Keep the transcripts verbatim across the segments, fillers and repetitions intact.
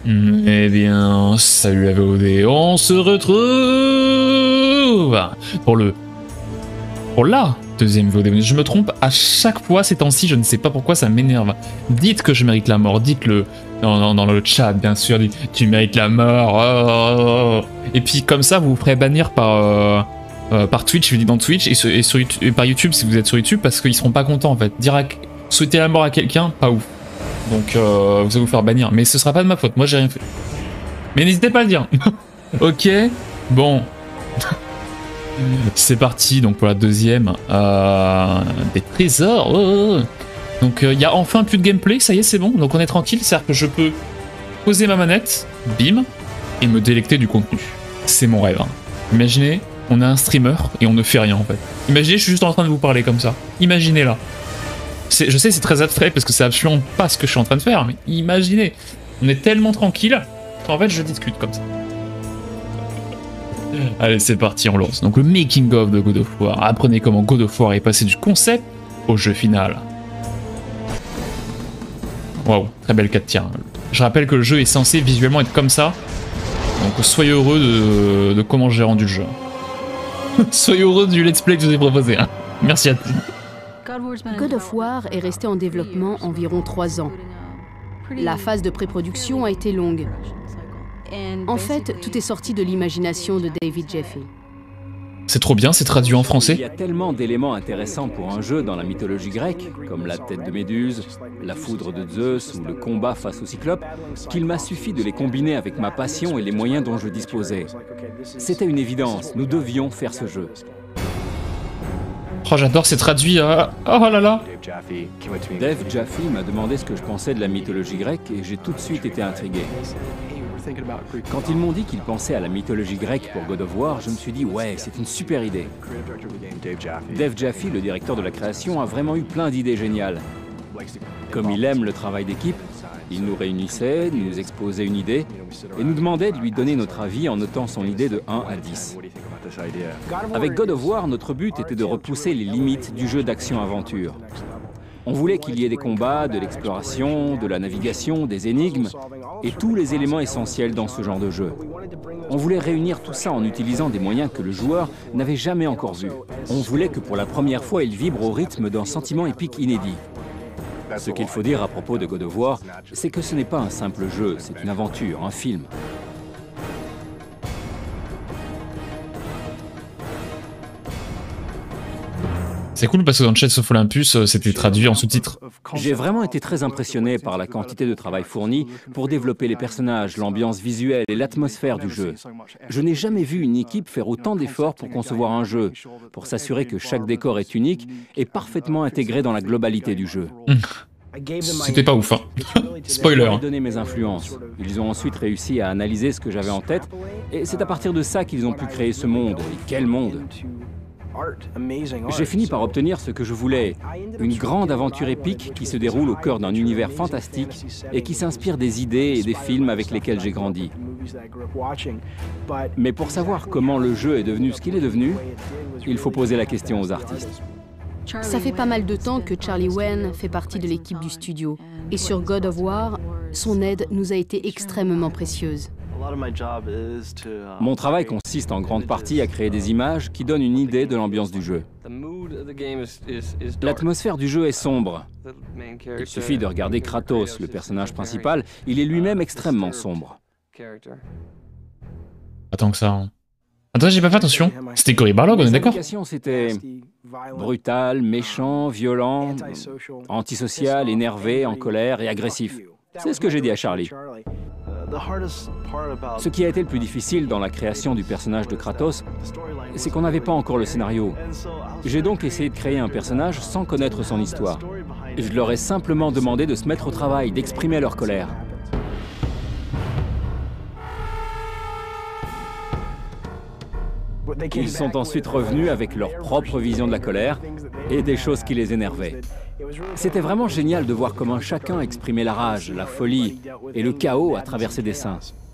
Eh bien, salut la V O D, on se retrouve pour le... pour la deuxième V O D. Je me trompe à chaque fois ces temps-ci, je ne sais pas pourquoi, ça m'énerve. Dites que je mérite la mort, dites-le dans, dans, dans le chat, bien sûr, dites tu mérites la mort. Oh, oh, oh. Et puis comme ça, vous vous ferez bannir par... Euh, euh, par Twitch, je dis dans Twitch, et, sur, et, sur YouTube, et par YouTube si vous êtes sur YouTube, parce qu'ils seront pas contents en fait. Dire à, souhaiter la mort à quelqu'un, pas ouf. Donc euh, vous allez vous faire bannir, mais ce sera pas de ma faute, moi j'ai rien fait. Mais n'hésitez pas à le dire. Ok, bon. C'est parti donc pour la deuxième. Euh, des trésors. Oh. Donc il euh, y a enfin plus de gameplay, ça y est c'est bon, donc on est tranquille, c'est-à-dire que je peux poser ma manette, bim, et me délecter du contenu. C'est mon rêve. Hein. Imaginez, on a un streamer et on ne fait rien en fait. Imaginez, je suis juste en train de vous parler comme ça. Imaginez là. Je sais c'est très abstrait parce que c'est absolument pas ce que je suis en train de faire, mais imaginez, on est tellement tranquille qu'en fait je discute comme ça. Allez c'est parti, on lance. Donc le making of de God of War. Apprenez comment God of War est passé du concept au jeu final. Waouh, très belle quatre tiers. Je rappelle que le jeu est censé visuellement être comme ça. Donc soyez heureux de, de comment j'ai rendu le jeu. Soyez heureux du let's play que je vous ai proposé. Hein. Merci à tous. God of War est resté en développement environ trois ans. La phase de pré-production a été longue. En fait, tout est sorti de l'imagination de David Jaffe. C'est trop bien, c'est traduit en français. Il y a tellement d'éléments intéressants pour un jeu dans la mythologie grecque, comme la tête de Méduse, la foudre de Zeus ou le combat face au Cyclope, qu'il m'a suffi de les combiner avec ma passion et les moyens dont je disposais. C'était une évidence, nous devions faire ce jeu. Oh j'adore, c'est traduit à... Oh là là. Dave Jaffe m'a demandé ce que je pensais de la mythologie grecque et j'ai tout de suite été intrigué. Quand ils m'ont dit qu'ils pensaient à la mythologie grecque pour God of War, je me suis dit ouais, c'est une super idée. Dave Jaffe, le directeur de la création, a vraiment eu plein d'idées géniales. Comme il aime le travail d'équipe, il nous réunissait, nous exposait une idée et nous demandait de lui donner notre avis en notant son idée de un à dix. Avec God of War, notre but était de repousser les limites du jeu d'action-aventure. On voulait qu'il y ait des combats, de l'exploration, de la navigation, des énigmes et tous les éléments essentiels dans ce genre de jeu. On voulait réunir tout ça en utilisant des moyens que le joueur n'avait jamais encore vus. On voulait que pour la première fois, il vibre au rythme d'un sentiment épique inédit. Ce qu'il faut dire à propos de God of War, c'est que ce n'est pas un simple jeu, c'est une aventure, un film. C'est cool parce que dans Chess of Olympus, c'était traduit en sous-titres. J'ai vraiment été très impressionné par la quantité de travail fourni pour développer les personnages, l'ambiance visuelle et l'atmosphère du jeu. Je n'ai jamais vu une équipe faire autant d'efforts pour concevoir un jeu, pour s'assurer que chaque décor est unique et parfaitement intégré dans la globalité du jeu. C'était pas ouf, hein. Spoiler. J'ai donné mes influences. Ils ont ensuite réussi à analyser ce que j'avais en tête et c'est à partir de ça qu'ils ont pu créer ce monde. Et quel monde! J'ai fini par obtenir ce que je voulais, une grande aventure épique qui se déroule au cœur d'un univers fantastique et qui s'inspire des idées et des films avec lesquels j'ai grandi. Mais pour savoir comment le jeu est devenu ce qu'il est devenu, il faut poser la question aux artistes. Ça fait pas mal de temps que Charlie Wen fait partie de l'équipe du studio. Et sur God of War, son aide nous a été extrêmement précieuse. Mon travail consiste en grande partie à créer des images qui donnent une idée de l'ambiance du jeu. L'atmosphère du jeu est sombre. Il suffit de regarder Kratos, le personnage principal, il est lui-même extrêmement sombre. Attends que ça... Hein. Attends, j'ai pas fait attention. C'était Cory Barlog, on est d'accord? C'était brutal, méchant, violent, antisocial, énervé, en colère et agressif. C'est ce que j'ai dit à Charlie. Ce qui a été le plus difficile dans la création du personnage de Kratos, c'est qu'on n'avait pas encore le scénario. J'ai donc essayé de créer un personnage sans connaître son histoire. Je leur ai simplement demandé de se mettre au travail, d'exprimer leur colère. Ils sont ensuite revenus avec leur propre vision de la colère et des choses qui les énervaient. C'était vraiment génial de voir comment chacun exprimait la rage, la folie et le chaos à travers ses dessins.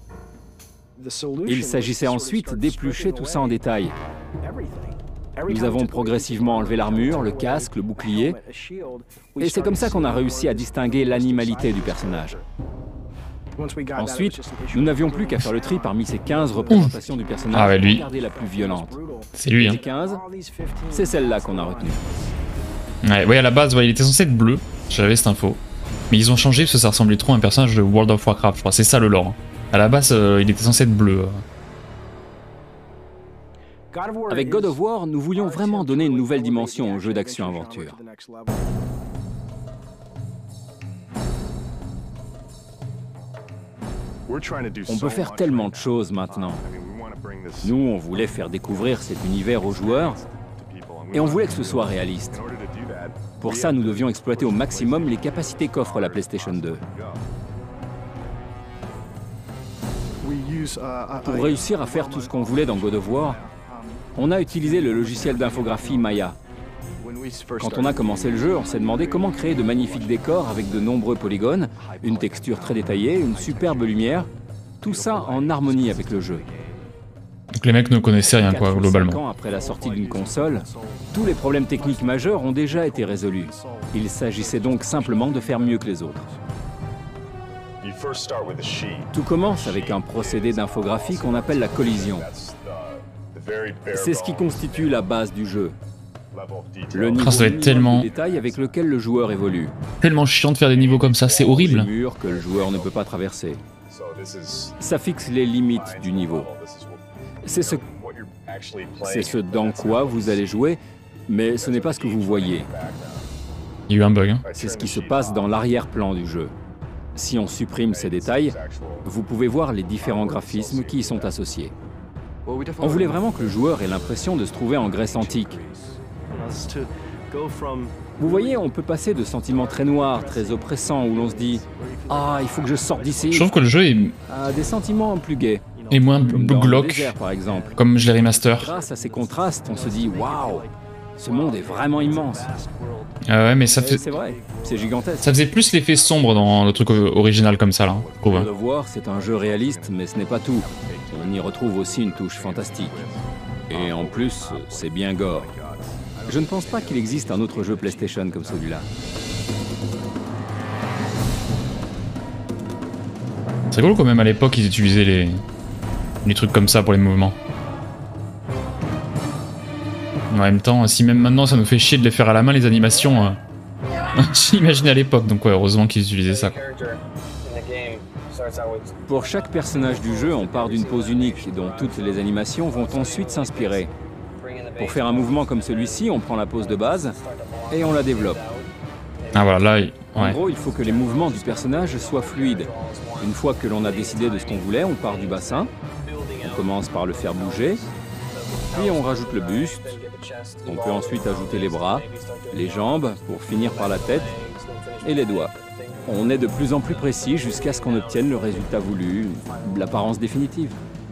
Il s'agissait ensuite d'éplucher tout ça en détail. Nous avons progressivement enlevé l'armure, le casque, le bouclier, et c'est comme ça qu'on a réussi à distinguer l'animalité du personnage. Ensuite, nous n'avions plus qu'à faire le tri parmi ces quinze représentations Ouf. du personnage ah ouais, lui. pour garder la plus violente. C'est lui, hein. Les quinze, c'est celle-là qu'on a retenue. Ouais, ouais, à la base, ouais, il était censé être bleu, j'avais cette info. Mais ils ont changé parce que ça ressemblait trop à un personnage de World of Warcraft, je crois. C'est ça le lore. À la base, euh, il était censé être bleu. Avec God of War, nous voulions vraiment donner une nouvelle dimension au jeu d'action-aventure. On peut faire tellement de choses maintenant. Nous, on voulait faire découvrir cet univers aux joueurs et on voulait que ce soit réaliste. Pour ça, nous devions exploiter au maximum les capacités qu'offre la PlayStation deux. Pour réussir à faire tout ce qu'on voulait dans God of War, on a utilisé le logiciel d'infographie Maya. Quand on a commencé le jeu, on s'est demandé comment créer de magnifiques décors avec de nombreux polygones, une texture très détaillée, une superbe lumière, tout ça en harmonie avec le jeu. Donc les mecs ne connaissaient rien, quoi, globalement. cinq ans après la sortie d'une console, tous les problèmes techniques majeurs ont déjà été résolus. Il s'agissait donc simplement de faire mieux que les autres. Tout commence avec un procédé d'infographie qu'on appelle la collision. C'est ce qui constitue la base du jeu. Le niveau ça doit être tellement... de détail avec lequel le joueur évolue. Tellement chiant de faire des niveaux comme ça, c'est horrible. Des murs que le joueur ne peut pas traverser. Ça fixe les limites du niveau. C'est ce... C'est ce dans quoi vous allez jouer, mais ce n'est pas ce que vous voyez. Il y a eu un bug. Hein. C'est ce qui se passe dans l'arrière-plan du jeu. Si on supprime ces détails, vous pouvez voir les différents graphismes qui y sont associés. On voulait vraiment que le joueur ait l'impression de se trouver en Grèce antique. Vous voyez, on peut passer de sentiments très noirs, très oppressants, où l'on se dit « Ah, il faut que je sorte d'ici », je trouve que le jeu est... à des sentiments plus gais. Et moins glauque, par exemple. Comme je l'ai remaster. Grâce à ces contrastes, on se dit « Waouh, ce monde est vraiment immense ». Ah ouais, mais ça fait... C'est vrai, c'est gigantesque. Ça faisait plus l'effet sombre dans le truc original comme ça, là. God of War, c'est un jeu réaliste, mais ce n'est pas tout. On y retrouve aussi une touche fantastique. Et en plus, c'est bien gore. Je ne pense pas qu'il existe un autre jeu PlayStation comme celui-là. C'est cool quand même, à l'époque, ils utilisaient les... les trucs comme ça pour les mouvements. En même temps, si même maintenant ça nous fait chier de les faire à la main, les animations, euh... j'imagine à l'époque, donc ouais, heureusement qu'ils utilisaient ça. Quoi. Pour chaque personnage du jeu, on part d'une pose unique dont toutes les animations vont ensuite s'inspirer. Pour faire un mouvement comme celui-ci, on prend la pose de base et on la développe. Ah voilà, là, ouais. En gros, il faut que les mouvements du personnage soient fluides. Une fois que l'on a décidé de ce qu'on voulait, on part du bassin, on commence par le faire bouger, puis on rajoute le buste, on peut ensuite ajouter les bras, les jambes, pour finir par la tête, et les doigts. On est de plus en plus précis jusqu'à ce qu'on obtienne le résultat voulu, l'apparence définitive.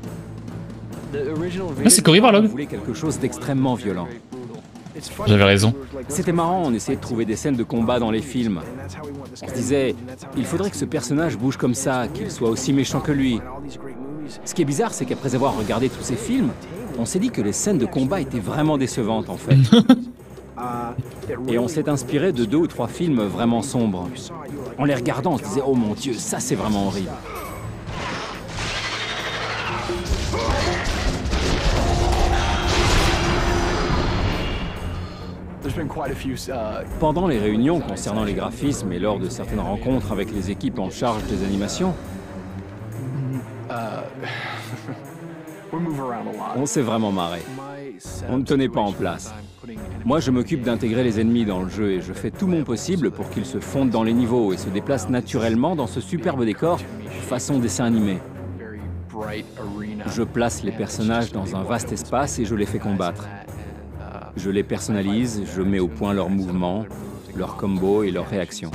Ah, c'est Cory Barlog. On voulait quelque chose d'extrêmement violent. J'avais raison. C'était marrant, on essayait de trouver des scènes de combat dans les films. On se disait, il faudrait que ce personnage bouge comme ça, qu'il soit aussi méchant que lui. Ce qui est bizarre, c'est qu'après avoir regardé tous ces films, on s'est dit que les scènes de combat étaient vraiment décevantes en fait. Et on s'est inspiré de deux ou trois films vraiment sombres. En les regardant, on se disait, oh mon Dieu, ça c'est vraiment horrible. Pendant les réunions concernant les graphismes et lors de certaines rencontres avec les équipes en charge des animations, on s'est vraiment marré. On ne tenait pas en place. Moi, je m'occupe d'intégrer les ennemis dans le jeu et je fais tout mon possible pour qu'ils se fondent dans les niveaux et se déplacent naturellement dans ce superbe décor façon dessin animé. Je place les personnages dans un vaste espace et je les fais combattre. Je les personnalise, je mets au point leurs mouvements, leurs combos et leurs réactions.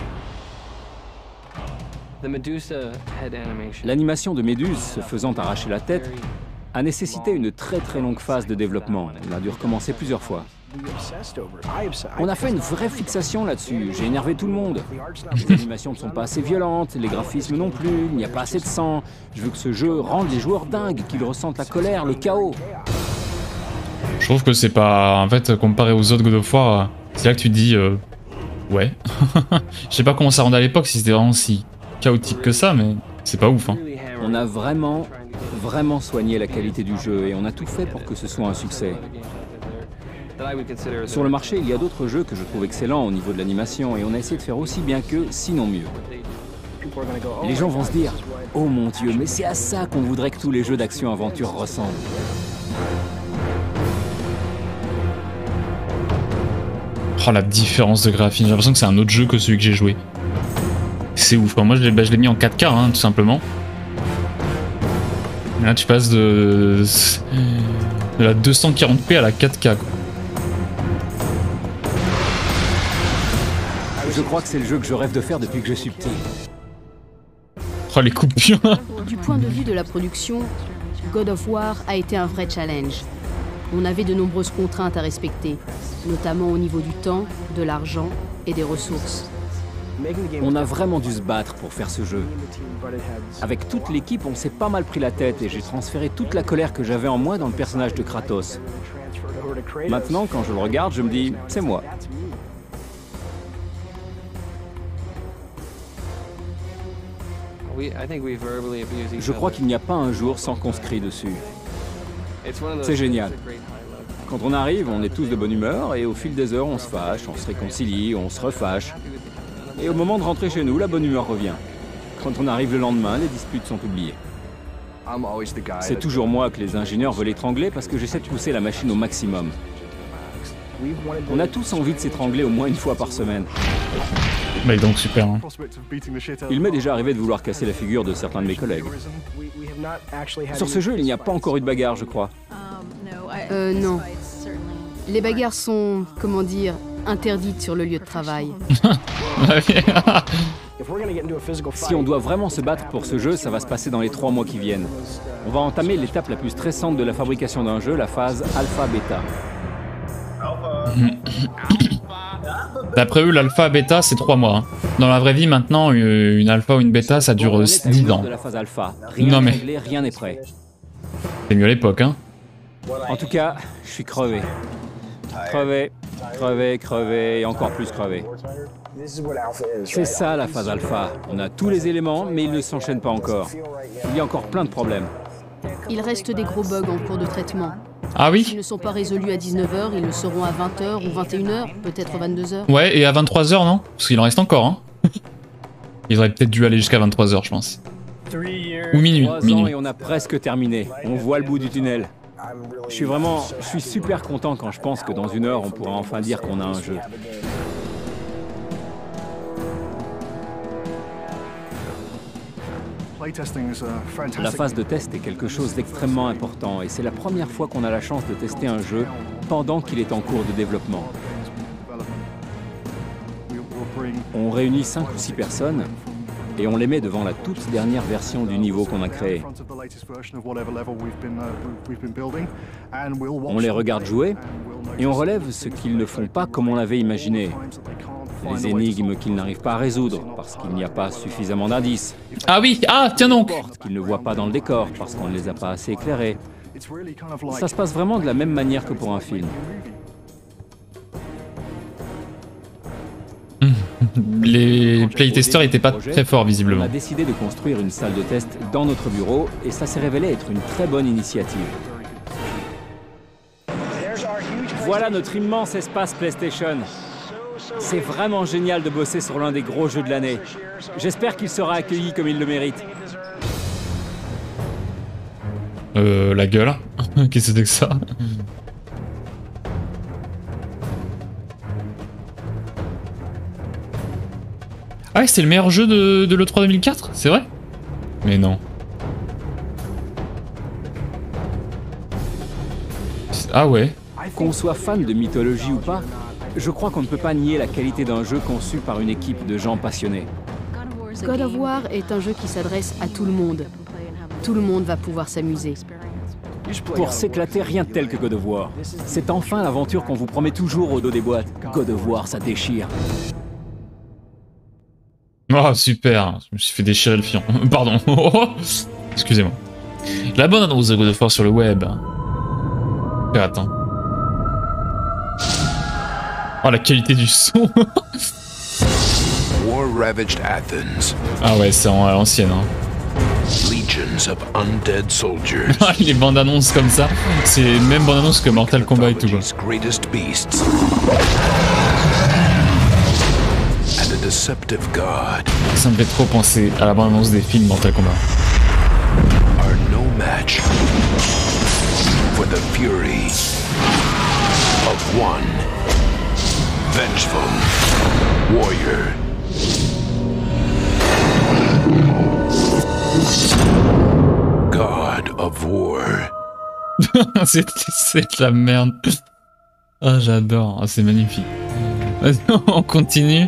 L'animation de Méduse se faisant arracher la tête a nécessité une très très longue phase de développement. On a dû recommencer plusieurs fois. On a fait une vraie fixation là-dessus, j'ai énervé tout le monde. Les animations ne sont pas assez violentes, les graphismes non plus, il n'y a pas assez de sang. Je veux que ce jeu rende les joueurs dingues, qu'ils ressentent la colère, le chaos. Je trouve que c'est pas... En fait, comparé aux autres God of War, c'est là que tu te dis... Euh... Ouais. Je sais pas comment ça rendait à l'époque, si c'était vraiment si chaotique que ça, mais C'est pas ouf, hein. On a vraiment, vraiment soigné la qualité du jeu et on a tout fait pour que ce soit un succès. Sur le marché, il y a d'autres jeux que je trouve excellents au niveau de l'animation et on a essayé de faire aussi bien qu'eux, sinon mieux. Et les gens vont se dire « Oh mon Dieu, mais c'est à ça qu'on voudrait que tous les jeux d'action-aventure ressemblent !» Oh, la différence de graphisme, j'ai l'impression que c'est un autre jeu que celui que j'ai joué. C'est ouf, moi je l'ai bah, mis en quatre K, hein, tout simplement. Et là tu passes de, de la deux cent quarante p à la quatre K, quoi. Je crois que c'est le jeu que je rêve de faire depuis que je suis petit. Oh, les coupures. Du point de vue de la production, God of War a été un vrai challenge. On avait de nombreuses contraintes à respecter, notamment au niveau du temps, de l'argent et des ressources. On a vraiment dû se battre pour faire ce jeu. Avec toute l'équipe, on s'est pas mal pris la tête et j'ai transféré toute la colère que j'avais en moi dans le personnage de Kratos. Maintenant, quand je le regarde, je me dis, c'est moi. Je crois qu'il n'y a pas un jour sans qu'on se crie dessus. C'est génial. Quand on arrive, on est tous de bonne humeur et au fil des heures, on se fâche, on se réconcilie, on se refâche. Et au moment de rentrer chez nous, la bonne humeur revient. Quand on arrive le lendemain, les disputes sont oubliées. C'est toujours moi que les ingénieurs veulent étrangler parce que j'essaie de pousser la machine au maximum. On a tous envie de s'étrangler au moins une fois par semaine. Bah donc super. Hein. Il m'est déjà arrivé de vouloir casser la figure de certains de mes collègues. Sur ce jeu, il n'y a pas encore eu de bagarre, je crois. Euh, non. Les bagarres sont, comment dire, interdites sur le lieu de travail. Si on doit vraiment se battre pour ce jeu, ça va se passer dans les trois mois qui viennent. On va entamer l'étape la plus stressante de la fabrication d'un jeu, la phase alpha-bêta. D'après eux, l'alpha bêta c'est trois mois. Hein. Dans la vraie vie, maintenant, une alpha ou une bêta ça dure dix ans. De la phase alpha. Rien non mais. Réglé, rien n'est prêt. C'est mieux à l'époque, hein. En tout cas, je suis crevé. Crevé, crevé, crevé et encore plus crevé. C'est ça la phase alpha. On a tous les éléments, mais ils ne s'enchaînent pas encore. Il y a encore plein de problèmes. Il reste des gros bugs en cours de traitement. Ah oui? S'ils ne sont pas résolus à dix-neuf heures, ils le seront à vingt heures ou vingt et une heures, peut-être vingt-deux heures. Ouais, et à vingt-trois heures, non? Parce qu'il en reste encore, hein. Ils auraient peut-être dû aller jusqu'à vingt-trois heures, je pense. Ou minuit. Trois ans minuit. et on a presque terminé. On voit le bout du tunnel. Je suis vraiment... Je suis super content quand je pense que dans une heure, on pourra enfin dire qu'on a un jeu. La phase de test est quelque chose d'extrêmement important et c'est la première fois qu'on a la chance de tester un jeu pendant qu'il est en cours de développement. On réunit cinq ou six personnes et on les met devant la toute dernière version du niveau qu'on a créé. On les regarde jouer et on relève ce qu'ils ne font pas comme on l'avait imaginé. Les énigmes qu'ils n'arrivent pas à résoudre parce qu'il n'y a pas suffisamment d'indices. Ah oui, ah tiens donc. Les portes qu'ils ne voient pas dans le décor parce qu'on ne les a pas assez éclairées. Ça se passe vraiment de la même manière que pour un film. Les playtesters n'étaient pas très forts visiblement. On a décidé de construire une salle de test dans notre bureau et ça s'est révélé être une très bonne initiative. Voilà notre immense espace PlayStation. C'est vraiment génial de bosser sur l'un des gros jeux de l'année. J'espère qu'il sera accueilli comme il le mérite. Euh, la gueule. Qu'est-ce que c'était que ça? Ah ouais, c'est le meilleur jeu de, de l'E trois deux mille quatre? C'est vrai? Mais non. Ah ouais. Qu'on soit fan de mythologie ou pas, je crois qu'on ne peut pas nier la qualité d'un jeu conçu par une équipe de gens passionnés. God of War est un jeu qui s'adresse à tout le monde. Tout le monde va pouvoir s'amuser. Pour s'éclater, rien de tel que God of War. C'est enfin l'aventure qu'on vous promet toujours au dos des boîtes. God of War, ça déchire. Oh super, je me suis fait déchirer le fion. Pardon. Excusez-moi. La bonne annonce de God of War sur le web. Attends. Oh la qualité du son. War ravaged Athens. Ah ouais, c'est en à l'ancienne. Hein. Legions of undead soldiers. Les bandes annonces comme ça, c'est les mêmes bandes annonces que Mortal Kombat et tout. Quoi. Greatest beasts. And a deceptive god. Ça me fait trop penser à la bande annonce des films Mortal Kombat. Are no match for the fury of one vengeful warrior. God of War. c'est, c'est de la merde. Ah, oh, j'adore. Oh, c'est magnifique. On continue.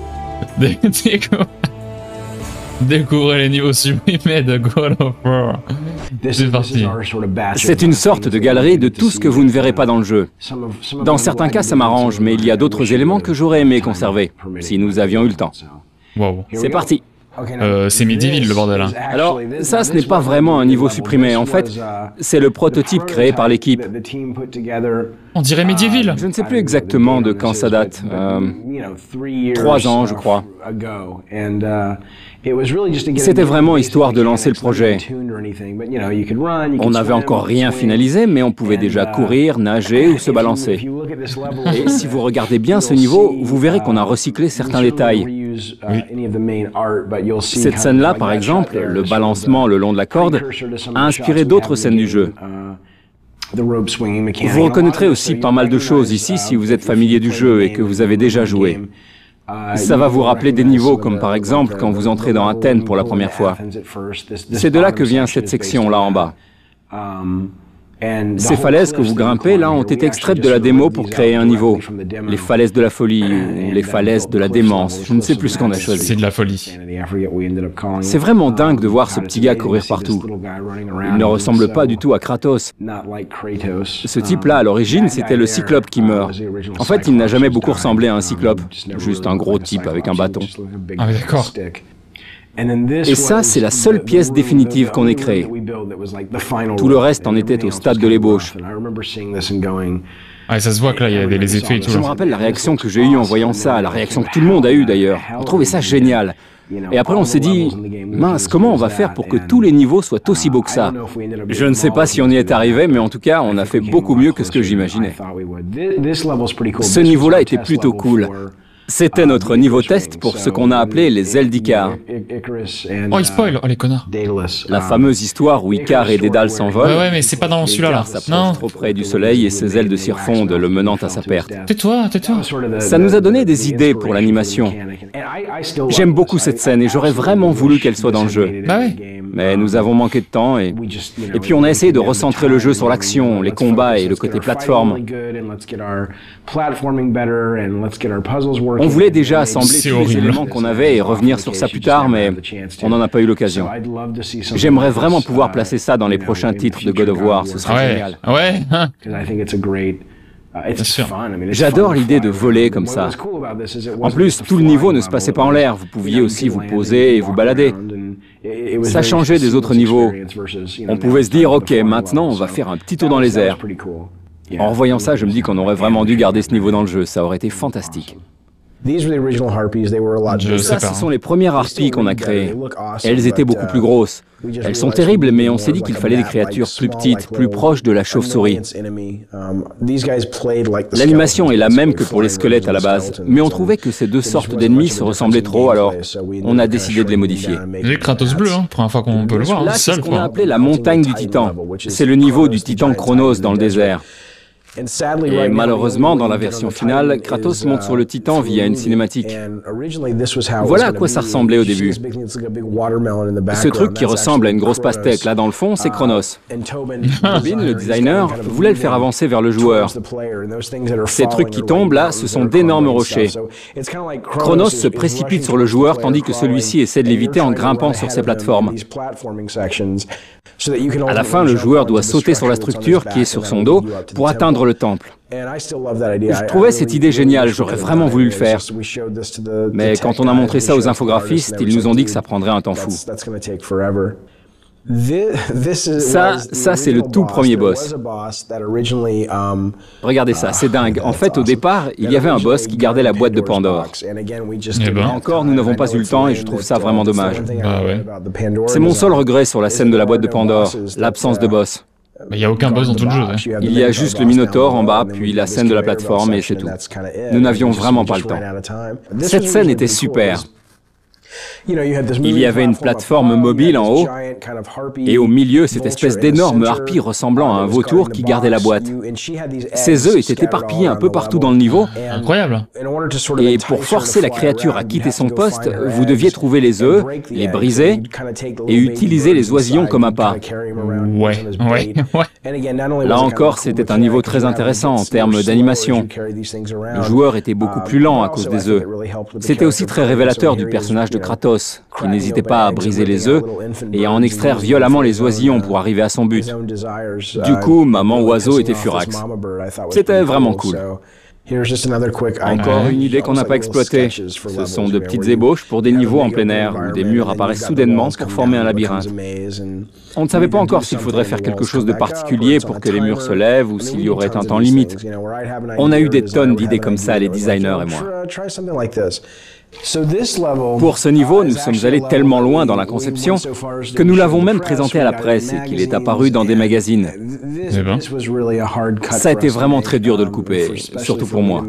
Découvrez les niveaux supprimés de God of War. C'est parti. C'est une sorte de galerie de tout ce que vous ne verrez pas dans le jeu. Dans certains cas, ça m'arrange, mais il y a d'autres éléments que j'aurais aimé conserver, si nous avions eu le temps. Wow. C'est parti. Euh, c'est Medieval le bordel. Hein. Alors, ça, ce n'est pas vraiment un niveau supprimé. En fait, c'est le prototype créé par l'équipe. On dirait Medieval. Je ne sais plus exactement de quand ça date. Euh, trois ans, je crois. C'était vraiment histoire de lancer le projet. On n'avait encore rien finalisé, mais on pouvait déjà courir, nager ou se balancer. Et si vous regardez bien ce niveau, vous verrez qu'on a recyclé certains détails. Oui. Cette scène-là, par exemple, le balancement le long de la corde, a inspiré d'autres scènes du jeu. Vous reconnaîtrez aussi pas mal de choses ici si vous êtes familier du jeu et que vous avez déjà joué. Ça va vous rappeler des niveaux comme par exemple quand vous entrez dans Athènes pour la première fois. C'est de là que vient cette section là en bas. Ces falaises que vous grimpez là ont été extraites de la démo pour créer un niveau. Les falaises de la folie ou les falaises de la démence, je ne sais plus ce qu'on a choisi. C'est de la folie. C'est vraiment dingue de voir ce petit gars courir partout. Il ne ressemble pas du tout à Kratos. Ce type-là, à l'origine, c'était le Cyclope qui meurt. En fait, il n'a jamais beaucoup ressemblé à un Cyclope, juste un gros type avec un bâton. Ah oui, d'accord. Et ça, c'est la seule pièce définitive qu'on ait créée. Tout le reste en était au stade de l'ébauche. Ah, ça se voit que là, il y a des, les effets et tout. Je me rappelle la réaction que j'ai eue en voyant ça, la réaction que tout le monde a eue d'ailleurs. On trouvait ça génial. Et après, on s'est dit, mince, comment on va faire pour que tous les niveaux soient aussi beaux que ça? Je ne sais pas si on y est arrivé, mais en tout cas, on a fait beaucoup mieux que ce que j'imaginais. Ce niveau-là était plutôt cool. C'était notre niveau test pour ce qu'on a appelé les ailes d'Icar. Oh, il spoil, oh les connards. La fameuse histoire où Icar et Dédale s'envolent. Ouais, ouais, mais c'est pas dans celui-là, là. Non. Trop près du soleil et ses ailes de cire fondent, le menant à sa perte. Tais-toi, tais-toi. Ça nous a donné des idées pour l'animation. J'aime beaucoup cette scène et j'aurais vraiment voulu qu'elle soit dans le jeu. Bah ouais. Mais nous avons manqué de temps et... Et puis on a essayé de recentrer le jeu sur l'action, les combats et le côté plateforme. On voulait déjà assembler tous les éléments qu'on avait et revenir sur ça plus tard, mais on n'en a pas eu l'occasion. J'aimerais vraiment pouvoir placer ça dans les prochains titres de God of War, ce serait ouais. génial. Ouais, hein. Bien sûr. J'adore l'idée de voler comme ça. En plus, tout le niveau ne se passait pas en l'air, vous pouviez aussi vous poser et vous balader. Ça changeait des autres niveaux. On pouvait se dire, ok, maintenant on va faire un petit tour dans les airs. En revoyant ça, je me dis qu'on aurait vraiment dû garder ce niveau dans le jeu, ça aurait été fantastique. Ça, ce sont les premières harpies qu'on a créées. Elles étaient beaucoup plus grosses. Elles sont terribles, mais on s'est dit qu'il fallait des créatures plus petites, plus proches de la chauve-souris. L'animation est la même que pour les squelettes à la base, mais on trouvait que ces deux sortes d'ennemis se ressemblaient trop, alors on a décidé de les modifier. J'ai Kratos bleu, hein, première fois qu'on peut le voir, Là, hein, c'est ce seul qu'on a quoi. appelé la montagne du titan. C'est le niveau du titan Chronos dans le désert. Et malheureusement, dans la version finale, Kratos monte sur le Titan via une cinématique. Voilà à quoi ça ressemblait au début. Ce truc qui ressemble à une grosse pastèque là dans le fond, c'est Chronos. Tobin, le designer, voulait le faire avancer vers le joueur. Ces trucs qui tombent là, ce sont d'énormes rochers. Chronos se précipite sur le joueur tandis que celui-ci essaie de l'éviter en grimpant sur ces plateformes. À la fin, le joueur doit sauter sur la structure qui est sur son dos pour atteindre le temple. Je trouvais cette idée géniale, j'aurais vraiment voulu le faire. Mais quand on a montré ça aux infographistes, ils nous ont dit que ça prendrait un temps fou. Ça, ça c'est le tout premier boss. Regardez ça, c'est dingue. En fait, au départ, il y avait un boss qui gardait la boîte de Pandore. Eh ben. Encore, nous n'avons pas eu le temps et je trouve ça vraiment dommage. Ah ouais. C'est mon seul regret sur la scène de la boîte de Pandore, l'absence de boss. Il n'y a aucun boss dans tout le jeu. Ouais. Il y a juste le Minotaure en bas, puis la scène de la plateforme et c'est tout. Nous n'avions vraiment pas le temps. Cette scène était super. Il y avait une plateforme mobile en haut, et au milieu, cette espèce d'énorme harpie ressemblant à un vautour qui gardait la boîte. Ses œufs étaient éparpillés un peu partout dans le niveau. Incroyable. Et pour forcer la créature à quitter son poste, vous deviez trouver les œufs, les briser, et utiliser les oisillons comme appât. Ouais, ouais, ouais. Là encore, c'était un niveau très intéressant en termes d'animation. Le joueur était beaucoup plus lent à cause des œufs. C'était aussi très révélateur du personnage de Kratos, qui n'hésitait pas à briser les œufs et à en extraire violemment les oisillons pour arriver à son but. Du coup, Maman Oiseau était furax. C'était vraiment cool. Encore une idée qu'on n'a pas exploitée. Ce sont de petites ébauches pour des niveaux en plein air, où des murs apparaissent soudainement pour former un labyrinthe. On ne savait pas encore s'il faudrait faire quelque chose de particulier pour que les murs se lèvent ou s'il y aurait un temps limite. On a eu des tonnes d'idées comme ça, les designers et moi. Pour ce niveau, nous sommes allés tellement loin dans la conception que nous l'avons même présenté à la presse et qu'il est apparu dans des magazines. Eh ben. Ça a été vraiment très dur de le couper, surtout pour moi.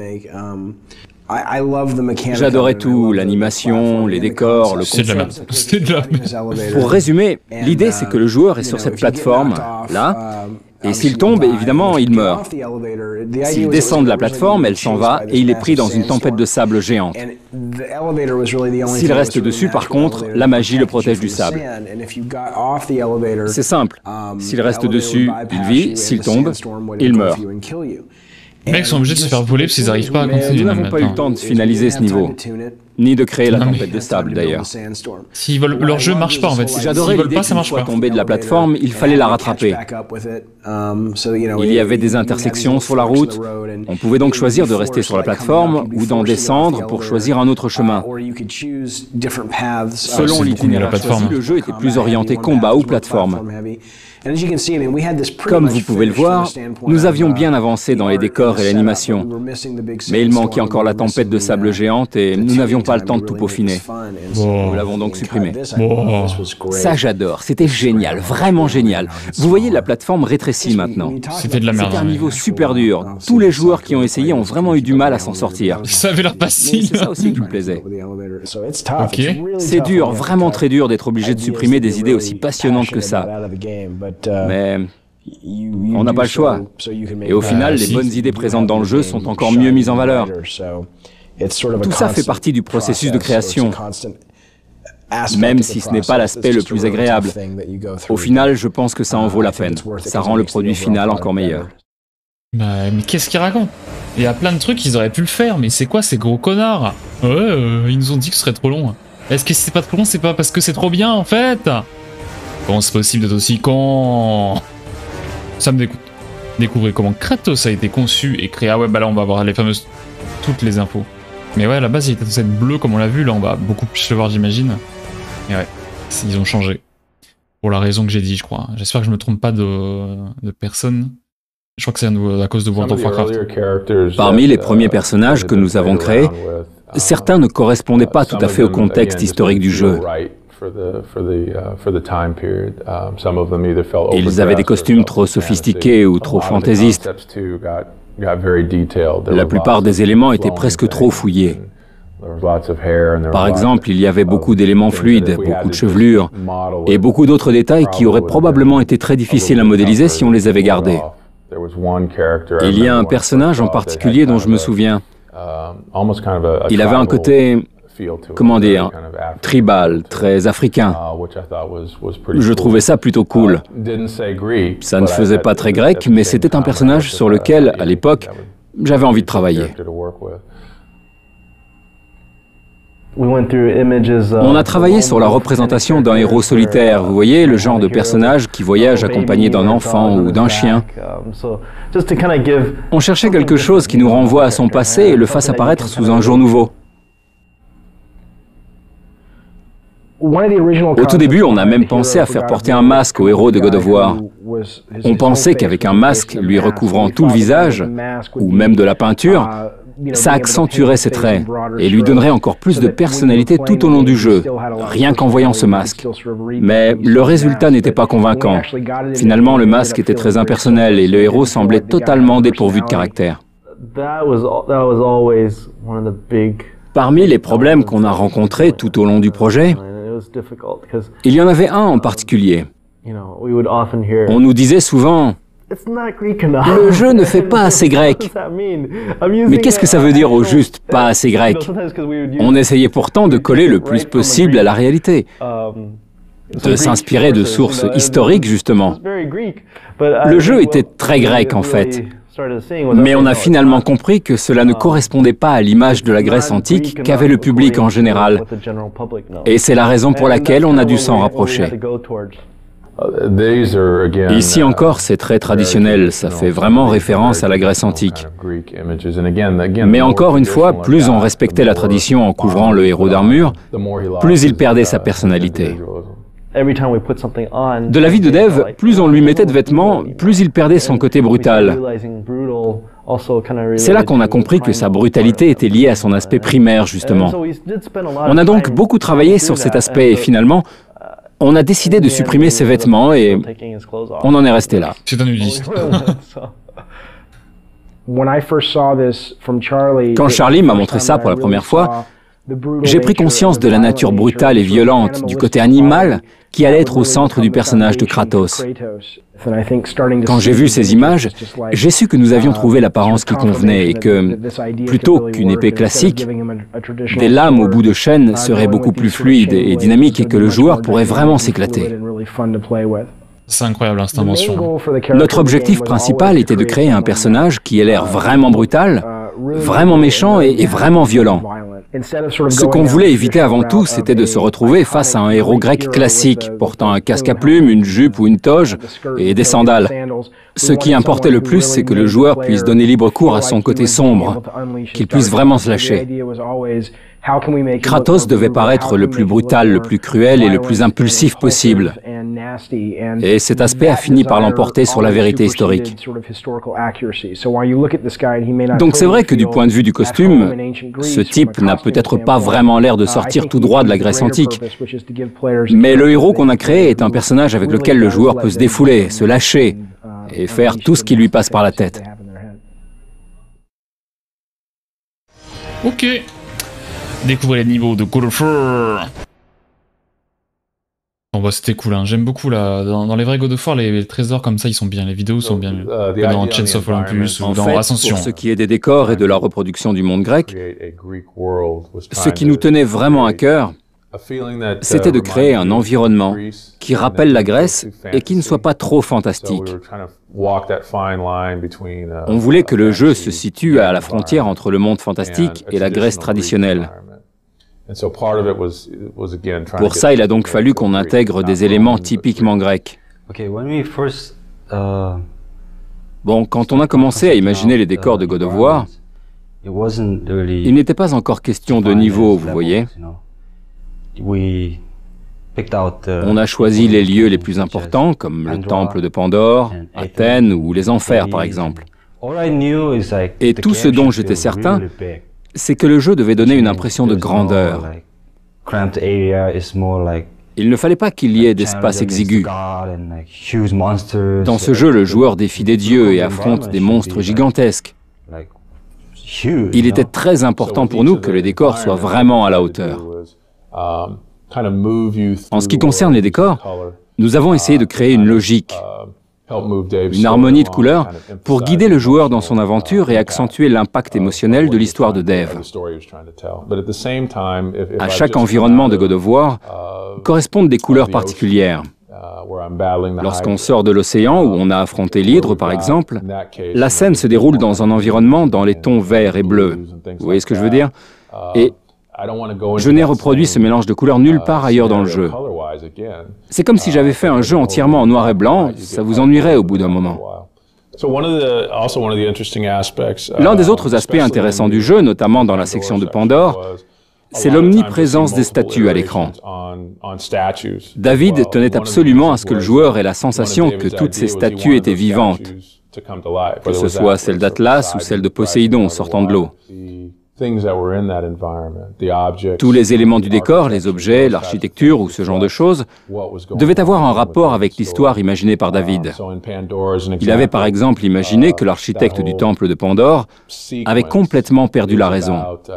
J'adorais tout, l'animation, les décors, le C'est de la merde. concept. C'est de la merde. Pour résumer, l'idée c'est que le joueur est sur cette plateforme, là, et s'il tombe, évidemment, il meurt. S'il descend de la plateforme, elle s'en va et il est pris dans une tempête de sable géante. S'il reste dessus, par contre, la magie le protège du sable. C'est simple. S'il reste dessus, il vit. S'il tombe, il meurt. Les mecs sont obligés de se faire voler parce qu'ils n'arrivent pas à continuer. Nous là, n'avons pas eu le maintenant. temps de finaliser ce niveau, ni de créer la Non, mais- tempête de sable d'ailleurs. S'ils veulent, leur jeu marche pas en fait. J'adorais S'ils veulent l'idée pas, ça qu'une marche fois pas. tombé de la plateforme, il fallait la rattraper. Il y avait des intersections sur la route. On pouvait donc choisir de rester sur la plateforme ou d'en descendre pour choisir un autre chemin. Ah, Selon c'est beaucoup mieux, la l'itinéraire plateforme. choisi, le jeu était plus orienté combat ou plateforme. Comme vous pouvez le voir, nous avions bien avancé dans les décors et l'animation. Mais il manquait encore la tempête de sable géante et nous n'avions pas le temps de tout peaufiner. Bon. Nous l'avons donc supprimé. Bon. Ça, j'adore. C'était génial, vraiment génial. Vous voyez, la plateforme rétrécit maintenant. C'était de la merde. C'était un hein, niveau super dur. Tous les joueurs qui ont essayé ont vraiment eu du mal à s'en sortir. mais Ça avait l'air Mais facile. c'est ça aussi qui me plaisait. Ok. C'est dur, vraiment très dur d'être obligé de supprimer des idées aussi passionnantes que ça. Mais on n'a pas le choix. Et au final, les si. bonnes idées présentes dans le jeu sont encore mieux mises en valeur. Tout ça fait partie du processus de création, même si ce n'est pas l'aspect le plus agréable. Au final, je pense que ça en vaut la peine. Ça rend le produit final encore meilleur. Bah, mais qu'est-ce qu'ils racontent? Il y a plein de trucs qu'ils auraient pu le faire, mais c'est quoi ces gros connards? Ouais, euh, ils nous ont dit que ce serait trop long. Est-ce que si c'est pas trop long, c'est pas parce que c'est trop bien en fait? Comment c'est possible d'être aussi con? Ça me dégoûte. Découvrir comment Kratos a été conçu et créé. Ah ouais, bah là on va avoir les fameuses... toutes les infos. Mais ouais, à la base il était censé être bleu comme on l'a vu, là on va beaucoup plus le voir j'imagine. Et ouais, ils ont changé. Pour la raison que j'ai dit, je crois. J'espère que je me trompe pas de, de personne. Je crois que c'est à, à cause de World of Warcraft. Parmi les premiers personnages que nous avons créés, certains ne correspondaient pas tout à fait au contexte historique du jeu. Ils avaient des costumes trop sophistiqués ou trop fantaisistes. La plupart des éléments étaient presque trop fouillés. Par exemple, il y avait beaucoup d'éléments fluides, beaucoup de chevelures, et beaucoup d'autres détails qui auraient probablement été très difficiles à modéliser si on les avait gardés. Il y a un personnage en particulier dont je me souviens. Il avait un côté, comment dire, tribal, très africain. Je trouvais ça plutôt cool. Ça ne faisait pas très grec, mais c'était un personnage sur lequel, à l'époque, j'avais envie de travailler. On a travaillé sur la représentation d'un héros solitaire, vous voyez, le genre de personnage qui voyage accompagné d'un enfant ou d'un chien. On cherchait quelque chose qui nous renvoie à son passé et le fasse apparaître sous un jour nouveau. Au tout début, on a même pensé à faire porter un masque au héros de God of War. On pensait qu'avec un masque lui recouvrant tout le visage, ou même de la peinture, ça accentuerait ses traits et lui donnerait encore plus de personnalité tout au long du jeu, rien qu'en voyant ce masque. Mais le résultat n'était pas convaincant. Finalement, le masque était très impersonnel et le héros semblait totalement dépourvu de caractère. Parmi les problèmes qu'on a rencontrés tout au long du projet, il y en avait un en particulier. On nous disait souvent « Le jeu ne fait pas assez grec ». Mais qu'est-ce que ça veut dire au juste « pas assez grec » ? On essayait pourtant de coller le plus possible à la réalité, de s'inspirer de sources historiques justement. Le jeu était très grec en fait. Mais on a finalement compris que cela ne correspondait pas à l'image de la Grèce antique qu'avait le public en général. Et c'est la raison pour laquelle on a dû s'en rapprocher. Ici encore, c'est très traditionnel, ça fait vraiment référence à la Grèce antique. Mais encore une fois, plus on respectait la tradition en couvrant le héros d'armure, plus il perdait sa personnalité. De l'avis de Dev, plus on lui mettait de vêtements, plus il perdait son côté brutal. C'est là qu'on a compris que sa brutalité était liée à son aspect primaire, justement. On a donc beaucoup travaillé sur cet aspect et finalement, on a décidé de supprimer ses vêtements et on en est resté là. C'est un nudiste. Quand Charlie m'a montré ça pour la première fois, j'ai pris conscience de la nature brutale et violente, du côté animal, qui allait être au centre du personnage de Kratos. Quand j'ai vu ces images, j'ai su que nous avions trouvé l'apparence qui convenait et que, plutôt qu'une épée classique, des lames au bout de chaîne seraient beaucoup plus fluides et dynamiques et que le joueur pourrait vraiment s'éclater. C'est incroyable, hein, cette invention. Notre objectif principal était de créer un personnage qui ait l'air vraiment brutal, vraiment méchant et, et vraiment violent. Ce qu'on voulait éviter avant tout, c'était de se retrouver face à un héros grec classique, portant un casque à plumes, une jupe ou une toge et des sandales. Ce qui importait le plus, c'est que le joueur puisse donner libre cours à son côté sombre, qu'il puisse vraiment se lâcher. Kratos devait paraître le plus brutal, le plus cruel et le plus impulsif possible. Et cet aspect a fini par l'emporter sur la vérité historique. Donc c'est vrai que du point de vue du costume, ce type n'a peut-être pas vraiment l'air de sortir tout droit de la Grèce antique. Mais le héros qu'on a créé est un personnage avec lequel le joueur peut se défouler, se lâcher et faire tout ce qui lui passe par la tête. Ok. Découvrez les niveaux de God of War. Bon bah c'était cool, hein. J'aime beaucoup là. Dans, dans les vrais God of War, les, les trésors comme ça, ils sont bien, les vidéos sont bien mieux. Que dans Chains of Olympus ou dans fait, Ascension. Pour ce qui est des décors et de la reproduction du monde grec, ce qui nous tenait vraiment à cœur, c'était de créer un environnement qui rappelle la Grèce et qui ne soit pas trop fantastique. On voulait que le jeu se situe à la frontière entre le monde fantastique et la Grèce traditionnelle. Pour ça, il a donc fallu qu'on intègre des éléments typiquement grecs. Bon, quand on a commencé à imaginer les décors de God of War, il n'était pas encore question de niveau, vous voyez. On a choisi les lieux les plus importants, comme le temple de Pandore, Athènes ou les enfers, par exemple. Et tout ce dont j'étais certain, c'est que le jeu devait donner une impression de grandeur. Il ne fallait pas qu'il y ait d'espace exigu. Dans ce jeu, le joueur défie des dieux et affronte des monstres gigantesques. Il était très important pour nous que les décors soient vraiment à la hauteur. En ce qui concerne les décors, nous avons essayé de créer une logique, une harmonie de couleurs pour guider le joueur dans son aventure et accentuer l'impact émotionnel de l'histoire de Dev. À chaque environnement de God of War correspondent des couleurs particulières. Lorsqu'on sort de l'océan où on a affronté l'hydre, par exemple, la scène se déroule dans un environnement dans les tons verts et bleus. Vous voyez ce que je veux dire? Et je n'ai reproduit ce mélange de couleurs nulle part ailleurs dans le jeu. C'est comme si j'avais fait un jeu entièrement en noir et blanc, ça vous ennuierait au bout d'un moment. L'un des autres aspects intéressants du jeu, notamment dans la section de Pandore, c'est l'omniprésence des statues à l'écran. David tenait absolument à ce que le joueur ait la sensation que toutes ces statues étaient vivantes, que ce soit celle d'Atlas ou celle de Poséidon sortant de l'eau. Tous les éléments du décor, les objets, l'architecture ou ce genre de choses, devaient avoir un rapport avec l'histoire imaginée par David. Il avait par exemple imaginé que l'architecte du temple de Pandore avait complètement perdu la raison.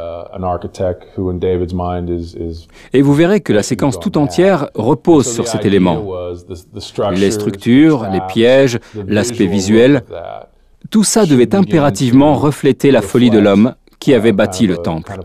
Et vous verrez que la séquence tout entière repose sur cet élément. Les structures, les pièges, l'aspect visuel, tout ça devait impérativement refléter la folie de l'homme qui avait bâti le temple.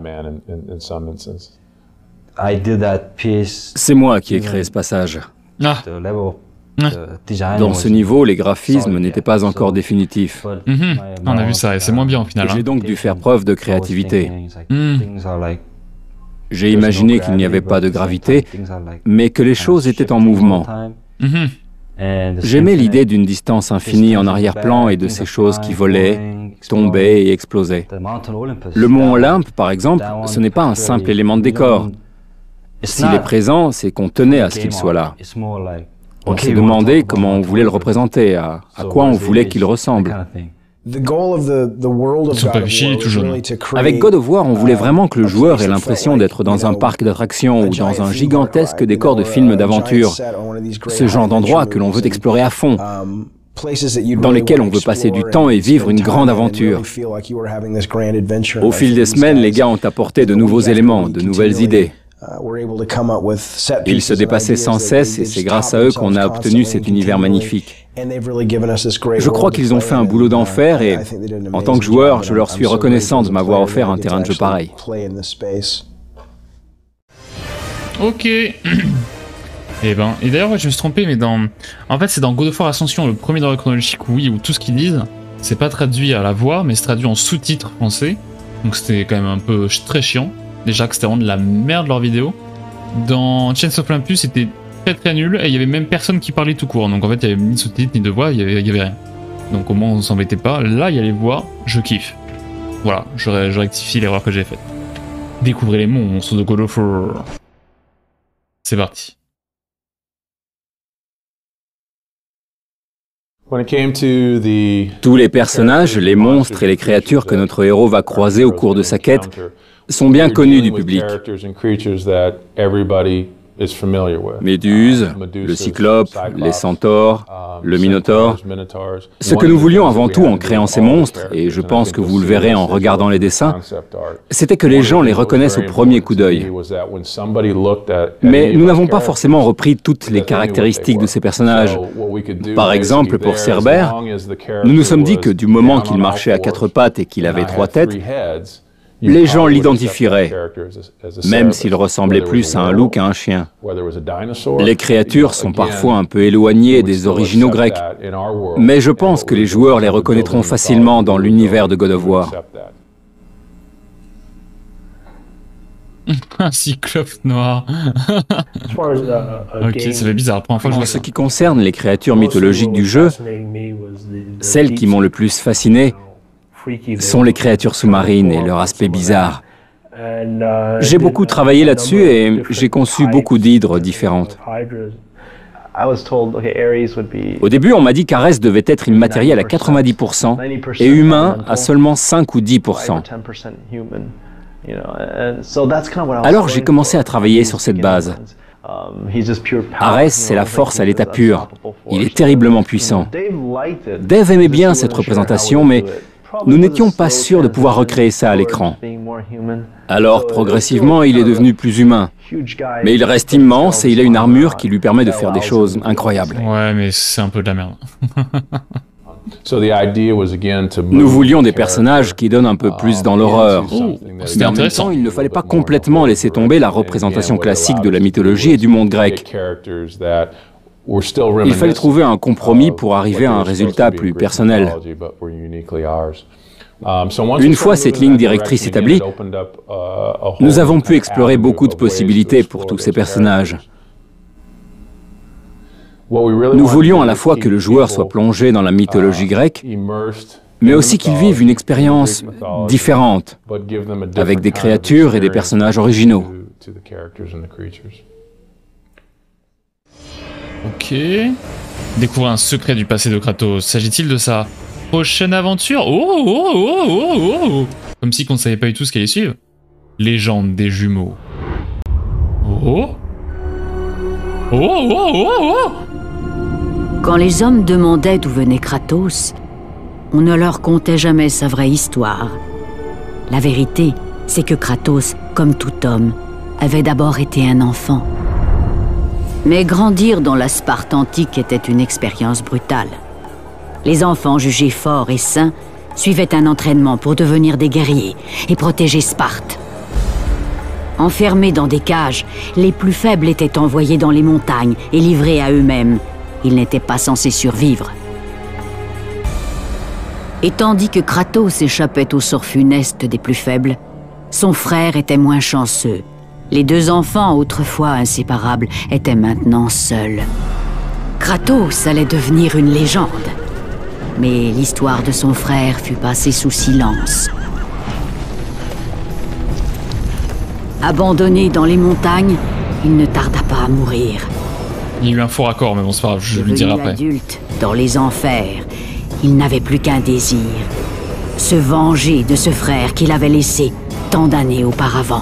C'est moi qui ai créé ce passage. Ah. Dans ce niveau, les graphismes n'étaient pas encore définitifs. Mm-hmm. On a vu ça, et c'est moins bien au final. J'ai Hein. donc dû faire preuve de créativité. Mm. J'ai imaginé qu'il n'y avait pas de gravité, mais que les choses étaient en mouvement. Mm-hmm. J'aimais l'idée d'une distance infinie en arrière-plan et de ces choses qui volaient, tombaient et explosaient. Le mont Olympe, par exemple, ce n'est pas un simple élément de décor. S'il est présent, c'est qu'on tenait à ce qu'il soit là. On s'est demandé comment on voulait le représenter, à, à quoi on voulait qu'il ressemble. Ils sont pas fichés, tout jaune. Avec God of War, on voulait vraiment que le joueur ait l'impression d'être dans un parc d'attractions ou dans un gigantesque décor de film d'aventure. Ce genre d'endroit que l'on veut explorer à fond, dans lesquels on veut passer du temps et vivre une grande aventure. Au fil des semaines, les gars ont apporté de nouveaux éléments, de nouvelles idées. Ils se dépassaient sans cesse et c'est grâce à eux qu'on a obtenu cet univers magnifique. Je crois qu'ils ont fait un boulot d'enfer et, en tant que joueur, je leur suis reconnaissant de m'avoir offert un terrain de jeu pareil. Ok. Et ben, et d'ailleurs, ouais, je me suis trompé, mais dans... En fait, c'est dans God of War Ascension, le premier dans la chronologique, oui, où tout ce qu'ils disent, c'est pas traduit à la voix, mais c'est traduit en sous-titres français. Donc c'était quand même un peu très chiant. Déjà que c'était vraiment de la merde leur vidéo. Dans Chains of Olympus, c'était très très nul et il y avait même personne qui parlait tout court. Donc en fait, il y avait ni de sous-titres ni de voix, il y avait, il y avait rien. Donc au moins on s'embêtait pas. Là, il y a les voix, je kiffe. Voilà, je, ré je rectifie l'erreur que j'ai faite. Découvrez les monstres de God of War. C'est parti. Tous les personnages, les monstres et les créatures que notre héros va croiser au cours de sa quête sont bien connus du public. Méduse, le Cyclope, les Centaures, le Minotaure. Ce que nous voulions avant tout en créant ces monstres, et je pense que vous le verrez en regardant les dessins, c'était que les gens les reconnaissent au premier coup d'œil. Mais nous n'avons pas forcément repris toutes les caractéristiques de ces personnages. Par exemple, pour Cerbère, nous nous sommes dit que du moment qu'il marchait à quatre pattes et qu'il avait trois têtes, les gens l'identifieraient, même s'il ressemblait plus à un loup qu'à un chien. Les créatures sont parfois un peu éloignées des originaux grecs, mais je pense que les joueurs les reconnaîtront facilement dans l'univers de God of War. Un cyclope noir. Ok, ça fait bizarre. La première fois que je En vois ce ça. qui concerne les créatures mythologiques du jeu, celles qui m'ont le plus fasciné sont les créatures sous-marines et leur aspect bizarre. J'ai beaucoup travaillé là-dessus et j'ai conçu beaucoup d'hydres différentes. Au début, on m'a dit qu'Arès devait être immatériel à quatre-vingt-dix pour cent et humain à seulement cinq ou dix pour cent. Alors j'ai commencé à travailler sur cette base. Arès, c'est la force à l'état pur. Il est terriblement puissant. Dave aimait bien cette représentation, mais nous n'étions pas sûrs de pouvoir recréer ça à l'écran. Alors, progressivement, il est devenu plus humain. Mais il reste immense et il a une armure qui lui permet de faire des choses incroyables. Ouais, mais c'est un peu de la merde. Nous voulions des personnages qui donnent un peu plus dans l'orreur. Oh, Mais c'était en même intéressant. temps, il ne fallait pas complètement laisser tomber la représentation classique de la mythologie et du monde grec. Il fallait trouver un compromis pour arriver à un résultat plus personnel. Une fois cette ligne directrice établie, nous avons pu explorer beaucoup de possibilités pour tous ces personnages. Nous voulions à la fois que le joueur soit plongé dans la mythologie grecque mais aussi qu'ils vivent une expérience différente, avec des créatures et des personnages originaux. Ok. Découvrir un secret du passé de Kratos. S'agit-il de sa prochaine aventure? Oh, oh, oh, oh, oh, oh. Comme si qu'on ne savait pas du tout ce qu'elle allait suivre. Légende des jumeaux. Oh. Oh, oh, oh, oh. Quand les hommes demandaient d'où venait Kratos, on ne leur contait jamais sa vraie histoire. La vérité, c'est que Kratos, comme tout homme, avait d'abord été un enfant. Mais grandir dans la Sparte antique était une expérience brutale. Les enfants jugés forts et sains suivaient un entraînement pour devenir des guerriers et protéger Sparte. Enfermés dans des cages, les plus faibles étaient envoyés dans les montagnes et livrés à eux-mêmes. Ils n'étaient pas censés survivre. Et tandis que Kratos échappait au sort funeste des plus faibles, son frère était moins chanceux. Les deux enfants, autrefois inséparables, étaient maintenant seuls. Kratos allait devenir une légende. Mais l'histoire de son frère fut passée sous silence. Abandonné dans les montagnes, il ne tarda pas à mourir. Il y a eu un faux raccord, mais bon, c'est pas grave, je le dirai après. Adulte, dans les enfers, il n'avait plus qu'un désir. Se venger de ce frère qu'il avait laissé tant d'années auparavant.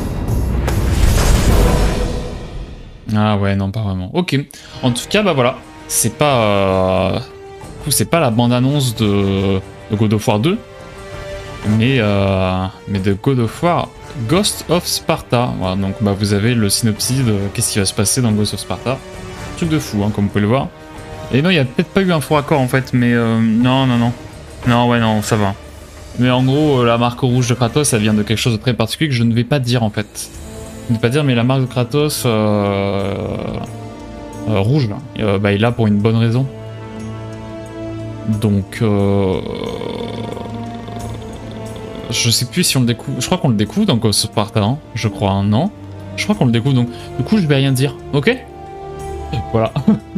Ah ouais, non, pas vraiment. Ok. En tout cas, bah voilà. C'est pas... Euh... C'est pas la bande-annonce de... de God of War deux. Mais, euh... mais de God of War Ghost of Sparta. Voilà, donc bah, vous avez le synopsis de qu'est-ce qui va se passer dans Ghost of Sparta. Truc de fou, hein, comme vous pouvez le voir. Et non, il n'y a peut-être pas eu un faux raccord en fait, mais euh... non, non, non. Non, ouais, non, ça va. Mais en gros, la marque rouge de Kratos, ça vient de quelque chose de très particulier que je ne vais pas dire en fait. Je ne vais pas dire, mais la marque de Kratos euh, euh, rouge, là, euh, bah, il est là pour une bonne raison. Donc, euh, je sais plus si on le découvre. Je crois qu'on le découvre dans Ghost of Sparta, hein, je crois, hein, non? Je crois qu'on le découvre, donc du coup, je vais rien dire, ok? Voilà.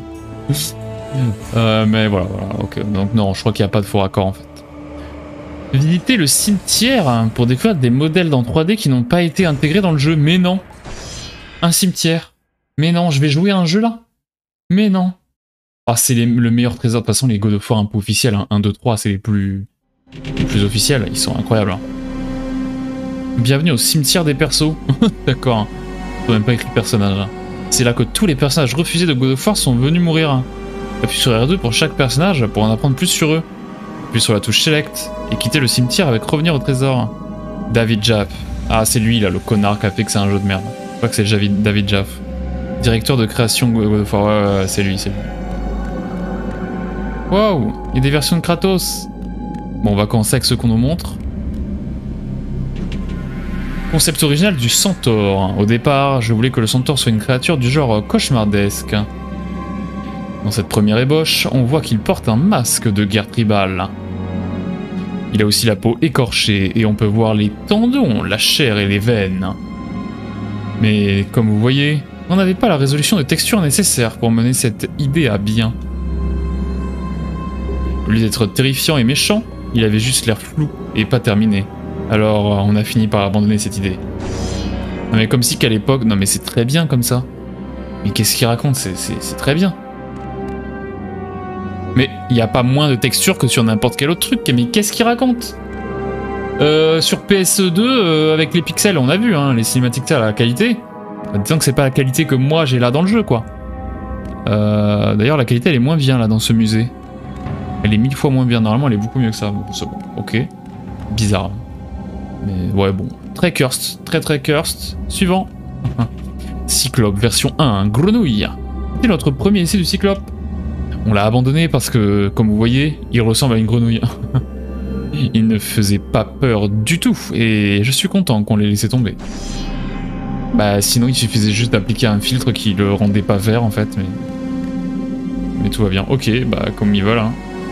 euh, mais voilà, voilà, ok. Donc non, je crois qu'il n'y a pas de faux raccord en fait. Visiter le cimetière pour découvrir des modèles dans trois D qui n'ont pas été intégrés dans le jeu. Mais non. Un cimetière. Mais non, je vais jouer à un jeu là. Mais non. Ah, c'est le meilleur trésor. De toute façon, les God of War un peu officiels, hein. un, deux, trois, c'est les plus... les plus officiels. Ils sont incroyables. Hein. Bienvenue au cimetière des persos. D'accord. Hein. Faut même pas écrit personnage. Hein. C'est là que tous les personnages refusés de God of War sont venus mourir. Hein. Appuie sur R deux pour chaque personnage pour en apprendre plus sur eux. Puis sur la touche Select et quitter le cimetière avec revenir au trésor. David Jaffe. Ah, c'est lui là, le connard qui a fait que c'est un jeu de merde. Je crois que c'est David Jaffe. Directeur de création God of War. Ouais, ouais, c'est lui, c'est lui. Waouh, il y a des versions de Kratos. Bon, on va commencer avec ce qu'on nous montre. Concept original du centaure. Au départ, je voulais que le centaure soit une créature du genre cauchemardesque. Dans cette première ébauche, on voit qu'il porte un masque de guerre tribale. Il a aussi la peau écorchée et on peut voir les tendons, la chair et les veines. Mais comme vous voyez, on n'avait pas la résolution de texture nécessaire pour mener cette idée à bien. Au lieu d'être terrifiant et méchant, il avait juste l'air flou et pas terminé. Alors on a fini par abandonner cette idée. Non mais comme si qu'à l'époque... Non mais c'est très bien comme ça. Mais qu'est-ce qu'il raconte? C'est très bien. Mais il n'y a pas moins de texture que sur n'importe quel autre truc. Mais qu'est-ce qu'il raconte? euh, Sur P S deux, euh, avec les pixels, on a vu, hein, les cinématiques, la qualité. Disons que c'est pas la qualité que moi j'ai là dans le jeu, quoi. Euh, D'ailleurs, la qualité, elle est moins bien, là, dans ce musée. Elle est mille fois moins bien. Normalement, elle est beaucoup mieux que ça. Bon, c'est bon. Ok. Bizarre. Mais ouais, bon. Très cursed. Très, très cursed. Suivant. Cyclope, version un. Grenouille. C'est notre premier essai du Cyclope. On l'a abandonné parce que, comme vous voyez, il ressemble à une grenouille. Il ne faisait pas peur du tout, et je suis content qu'on l'ait laissé tomber. Bah sinon il suffisait juste d'appliquer un filtre qui le rendait pas vert en fait, mais... Mais tout va bien. Ok, bah comme ils veulent. Hein.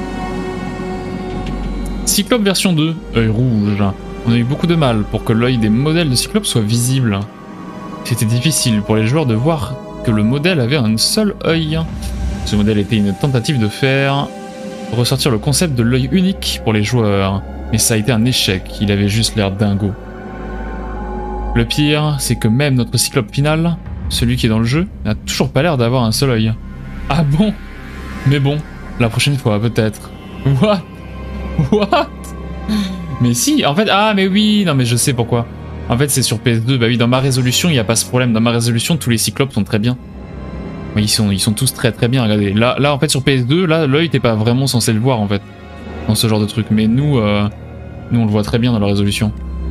Cyclope version deux, œil rouge. On a eu beaucoup de mal pour que l'œil des modèles de Cyclope soit visible. C'était difficile pour les joueurs de voir que le modèle avait un seul œil. Ce modèle était une tentative de faire ressortir le concept de l'œil unique pour les joueurs, mais ça a été un échec, il avait juste l'air dingo. Le pire, c'est que même notre cyclope final, celui qui est dans le jeu, n'a toujours pas l'air d'avoir un seul œil. Ah bon? Mais bon, la prochaine fois peut-être. What? What? Mais si, en fait, ah mais oui, non mais je sais pourquoi. En fait c'est sur P S deux, bah oui, dans ma résolution il n'y a pas ce problème, dans ma résolution tous les cyclopes sont très bien. Ils sont, ils sont tous très très bien, regardez. Là, là en fait sur P S deux, là l'œil t'es pas vraiment censé le voir en fait, dans ce genre de truc, mais nous, euh, nous on le voit très bien dans la résolution.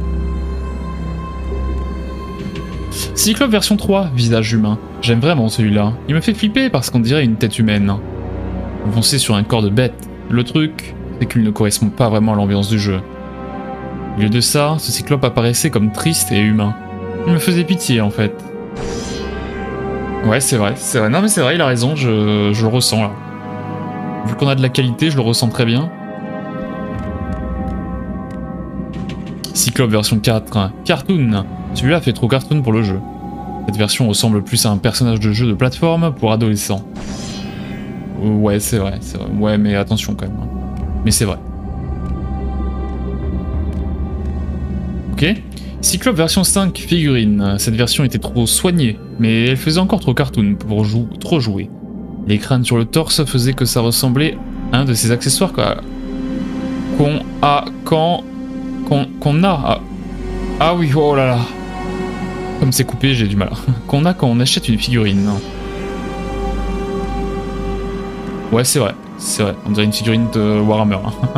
Cyclope version trois, visage humain. J'aime vraiment celui-là. Il me fait flipper parce qu'on dirait une tête humaine. Foncé sur un corps de bête. Le truc, c'est qu'il ne correspond pas vraiment à l'ambiance du jeu. Au lieu de ça, ce cyclope apparaissait comme triste et humain. Il me faisait pitié en fait. Ouais, c'est vrai, c'est vrai. Non mais c'est vrai, il a raison, je, je le ressens là. Vu qu'on a de la qualité, je le ressens très bien. Cyclope version quatre, cartoon. Celui-là fait trop cartoon pour le jeu. Cette version ressemble plus à un personnage de jeu de plateforme pour adolescents. Ouais, c'est vrai, c'est vrai. Ouais, mais attention quand même. Mais c'est vrai. Ok. Cyclope version cinq, figurine. Cette version était trop soignée, mais elle faisait encore trop cartoon pour jou trop jouer. Les crânes sur le torse faisaient que ça ressemblait à un de ces accessoires qu'on a quand... qu'on qu'on a... Ah. ah oui, oh là là. Comme c'est coupé, j'ai du mal. Qu'on a quand on achète une figurine. Ouais, c'est vrai. C'est vrai. On dirait une figurine de Warhammer.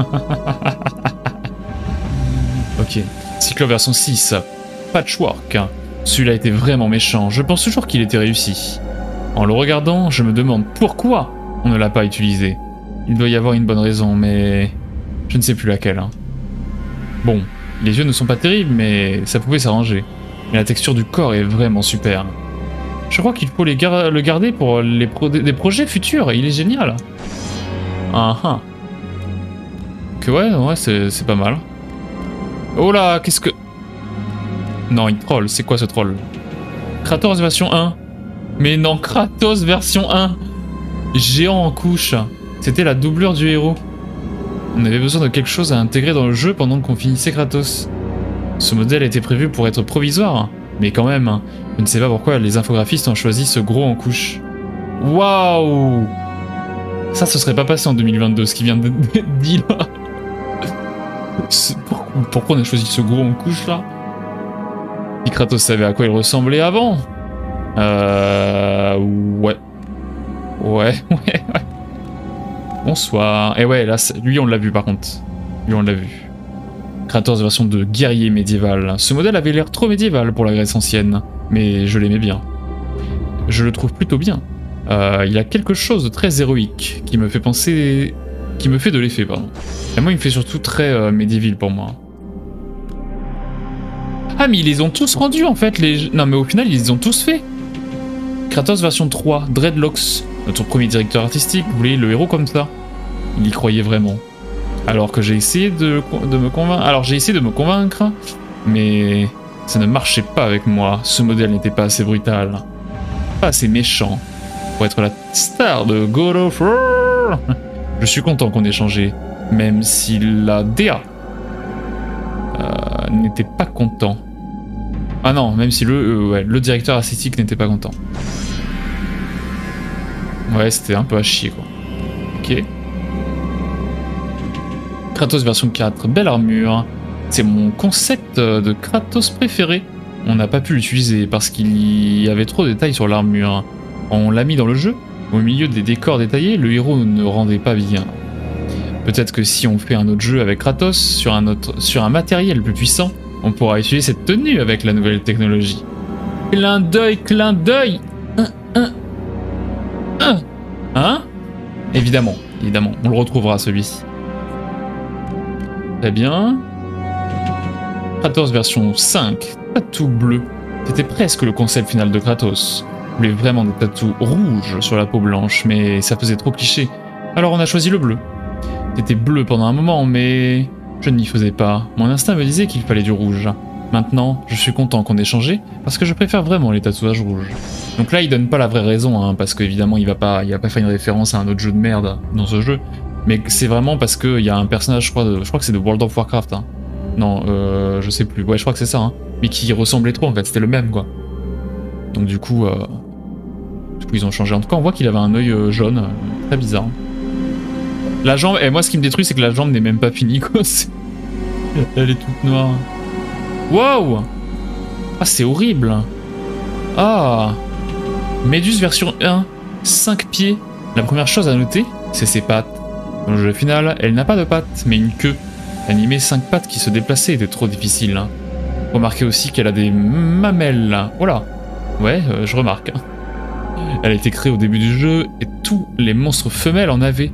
Ok. Cyclope version six. Patchwork. Celui-là était vraiment méchant. Je pense toujours qu'il était réussi. En le regardant, je me demande pourquoi on ne l'a pas utilisé. Il doit y avoir une bonne raison, mais... je ne sais plus laquelle. Bon, les yeux ne sont pas terribles, mais ça pouvait s'arranger. Mais la texture du corps est vraiment super. Je crois qu'il faut les gar le garder pour les pro des projets futurs, il est génial. Ah ah. Que ouais, ouais, c'est pas mal. Oh là, qu'est-ce que... Non, il troll, c'est quoi ce troll? Kratos version un. Mais non, Kratos version un. Géant en couche. C'était la doublure du héros. On avait besoin de quelque chose à intégrer dans le jeu pendant qu'on finissait Kratos. Ce modèle était prévu pour être provisoire, mais quand même, je ne sais pas pourquoi les infographistes ont choisi ce gros en couche. Waouh! Ça, ce serait pas passé en deux mille vingt-deux, ce qui vient d'être dit là. Pourquoi on a choisi ce gros en couche là? Si Kratos savait à quoi il ressemblait avant. Euh... Ouais. Ouais, ouais, ouais. Bonsoir. Et ouais, là, lui on l'a vu par contre. Lui on l'a vu. Kratos version de guerrier médiéval. Ce modèle avait l'air trop médiéval pour la Grèce ancienne, mais je l'aimais bien. Je le trouve plutôt bien. Euh, il a quelque chose de très héroïque qui me fait penser... qui me fait de l'effet, pardon. Et moi, il me fait surtout très euh, médiéval pour moi. Ah, mais ils les ont tous rendus en fait, les... Non, mais au final, ils les ont tous fait. Kratos version trois, Dreadlocks. Notre premier directeur artistique voulait le héros comme ça. Il y croyait vraiment. Alors que j'ai essayé de, de me convaincre... Alors j'ai essayé de me convaincre, mais ça ne marchait pas avec moi. Ce modèle n'était pas assez brutal, pas assez méchant pour être la star de God of War. Je suis content qu'on ait changé, même si la D A euh, n'était pas content. Ah non, même si le, euh, ouais, le directeur artistique n'était pas content. Ouais, c'était un peu à chier quoi. Ok. Kratos version quatre, belle armure. C'est mon concept de Kratos préféré. On n'a pas pu l'utiliser parce qu'il y avait trop de détails sur l'armure. On l'a mis dans le jeu. Au milieu des décors détaillés, le héros ne rendait pas bien. Peut-être que si on fait un autre jeu avec Kratos, sur un, autre, sur un matériel plus puissant, on pourra utiliser cette tenue avec la nouvelle technologie. Clin d'œil, clin d'œil. Hein, hein, hein, hein. Évidemment, évidemment, on le retrouvera celui-ci. Très bien. Kratos version cinq, tatou bleu. C'était presque le concept final de Kratos. On voulait vraiment des tatous rouges sur la peau blanche, mais ça faisait trop cliché. Alors on a choisi le bleu. C'était bleu pendant un moment, mais je n'y faisais pas. Mon instinct me disait qu'il fallait du rouge. Maintenant, je suis content qu'on ait changé, parce que je préfère vraiment les tatouages rouges. Donc là, il donne pas la vraie raison, hein, parce qu'évidemment, il va pas, il va pas faire une référence à un autre jeu de merde dans ce jeu. Mais c'est vraiment parce qu'il y a un personnage, je crois, de, je crois que c'est de World of Warcraft. Hein. Non, euh, je sais plus. Ouais, je crois que c'est ça. Hein. Mais qui ressemblait trop en fait, c'était le même quoi. Donc du coup, euh, du coup ils ont changé. En tout cas, on voit qu'il avait un œil euh, jaune, euh, très bizarre. La jambe, et moi ce qui me détruit, c'est que la jambe n'est même pas finie quoi. Elle est toute noire. Waouh! Ah, c'est horrible. Ah! Méduse version un, cinq pieds. La première chose à noter, c'est ses pattes. Dans le jeu final, elle n'a pas de pattes, mais une queue. Animer cinq pattes qui se déplaçaient était trop difficile. Hein. Remarquez aussi qu'elle a des mamelles. Voilà. Ouais, euh, je remarque. Elle a été créée au début du jeu et tous les monstres femelles en avaient.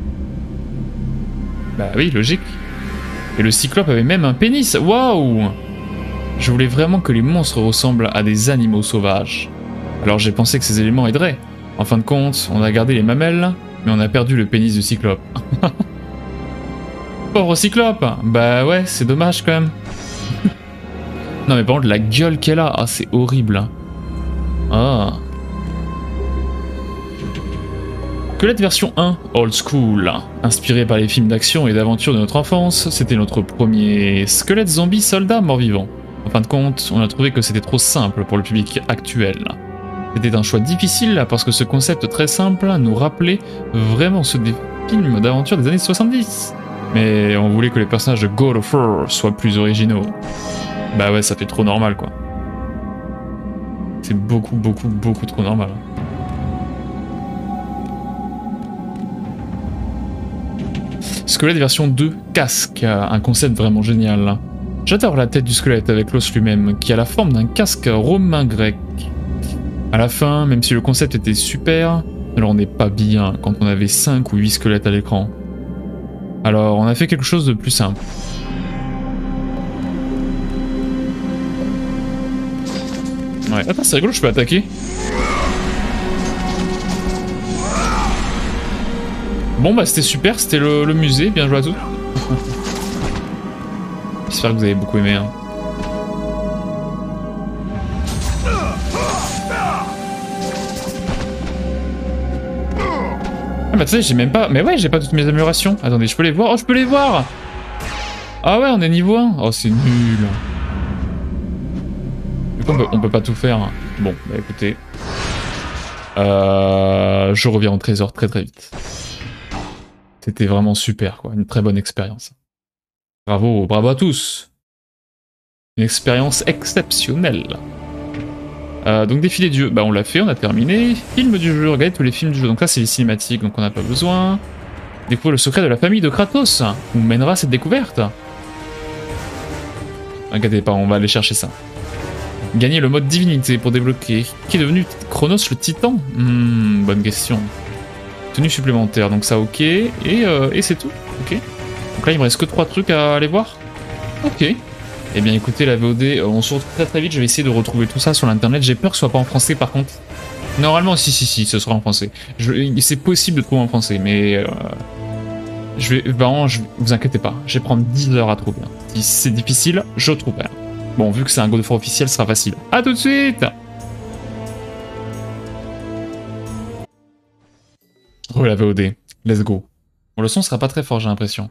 Bah oui, logique. Et le cyclope avait même un pénis. Waouh! Je voulais vraiment que les monstres ressemblent à des animaux sauvages. Alors j'ai pensé que ces éléments aideraient. En fin de compte, on a gardé les mamelles, mais on a perdu le pénis du cyclope. Pauvre cyclope! Bah ouais, c'est dommage quand même. Non mais par contre, la gueule qu'elle a, ah, c'est horrible. Ah. Squelette version un, old school. Inspiré par les films d'action et d'aventure de notre enfance, c'était notre premier squelette zombie soldat mort-vivant. En fin de compte, on a trouvé que c'était trop simple pour le public actuel. C'était un choix difficile parce que ce concept très simple nous rappelait vraiment ceux des films d'aventure des années soixante-dix. Mais on voulait que les personnages de God of War soient plus originaux. Bah ouais, ça fait trop normal quoi. C'est beaucoup, beaucoup, beaucoup trop normal. Squelette version deux, casque, un concept vraiment génial. J'adore la tête du squelette avec l'os lui-même, qui a la forme d'un casque romain grec. À la fin, même si le concept était super, alors on n'est pas bien quand on avait cinq ou huit squelettes à l'écran. Alors on a fait quelque chose de plus simple. Ouais, attends, c'est rigolo, je peux attaquer. Bon bah c'était super, c'était le, le musée, bien joué à tous. J'espère que vous avez beaucoup aimé. Hein. Ah bah tu sais, j'ai même pas... Mais ouais, j'ai pas toutes mes améliorations. Attendez, je peux les voir. Oh, je peux les voir. Ah ouais, on est niveau un. Oh, c'est nul. Du coup, on peut, on peut pas tout faire. Bon, bah écoutez. Euh, je reviens au trésor très très vite. C'était vraiment super, quoi. Une très bonne expérience. Bravo, bravo à tous. Une expérience exceptionnelle. Euh, donc défilé du jeu, bah on l'a fait, on a terminé. Film du jeu, regardez tous les films du jeu. Donc là c'est les cinématiques, donc on n'a pas besoin. Découvrir le secret de la famille de Kratos. Où mènera cette découverte? Regardez pas, on va aller chercher ça. Gagner le mode divinité pour débloquer. Qui est devenu Chronos le titan? Hmm, bonne question. Tenue supplémentaire, donc ça ok. Et, euh, et c'est tout, ok. Donc là il me reste que trois trucs à aller voir. Ok. Eh bien écoutez, la V O D, on se retrouve très très vite, je vais essayer de retrouver tout ça sur l'internet, j'ai peur que ce soit pas en français par contre. Normalement si si si, ce sera en français. C'est possible de trouver en français, mais... Euh, je vais... Vraiment, je, vous inquiétez pas, je vais prendre dix heures à trouver. Si c'est difficile, je trouverai. Bon, vu que c'est un God of War officiel, ce sera facile. A tout de suite. Oh la V O D, let's go. Bon, le son sera pas très fort, j'ai l'impression.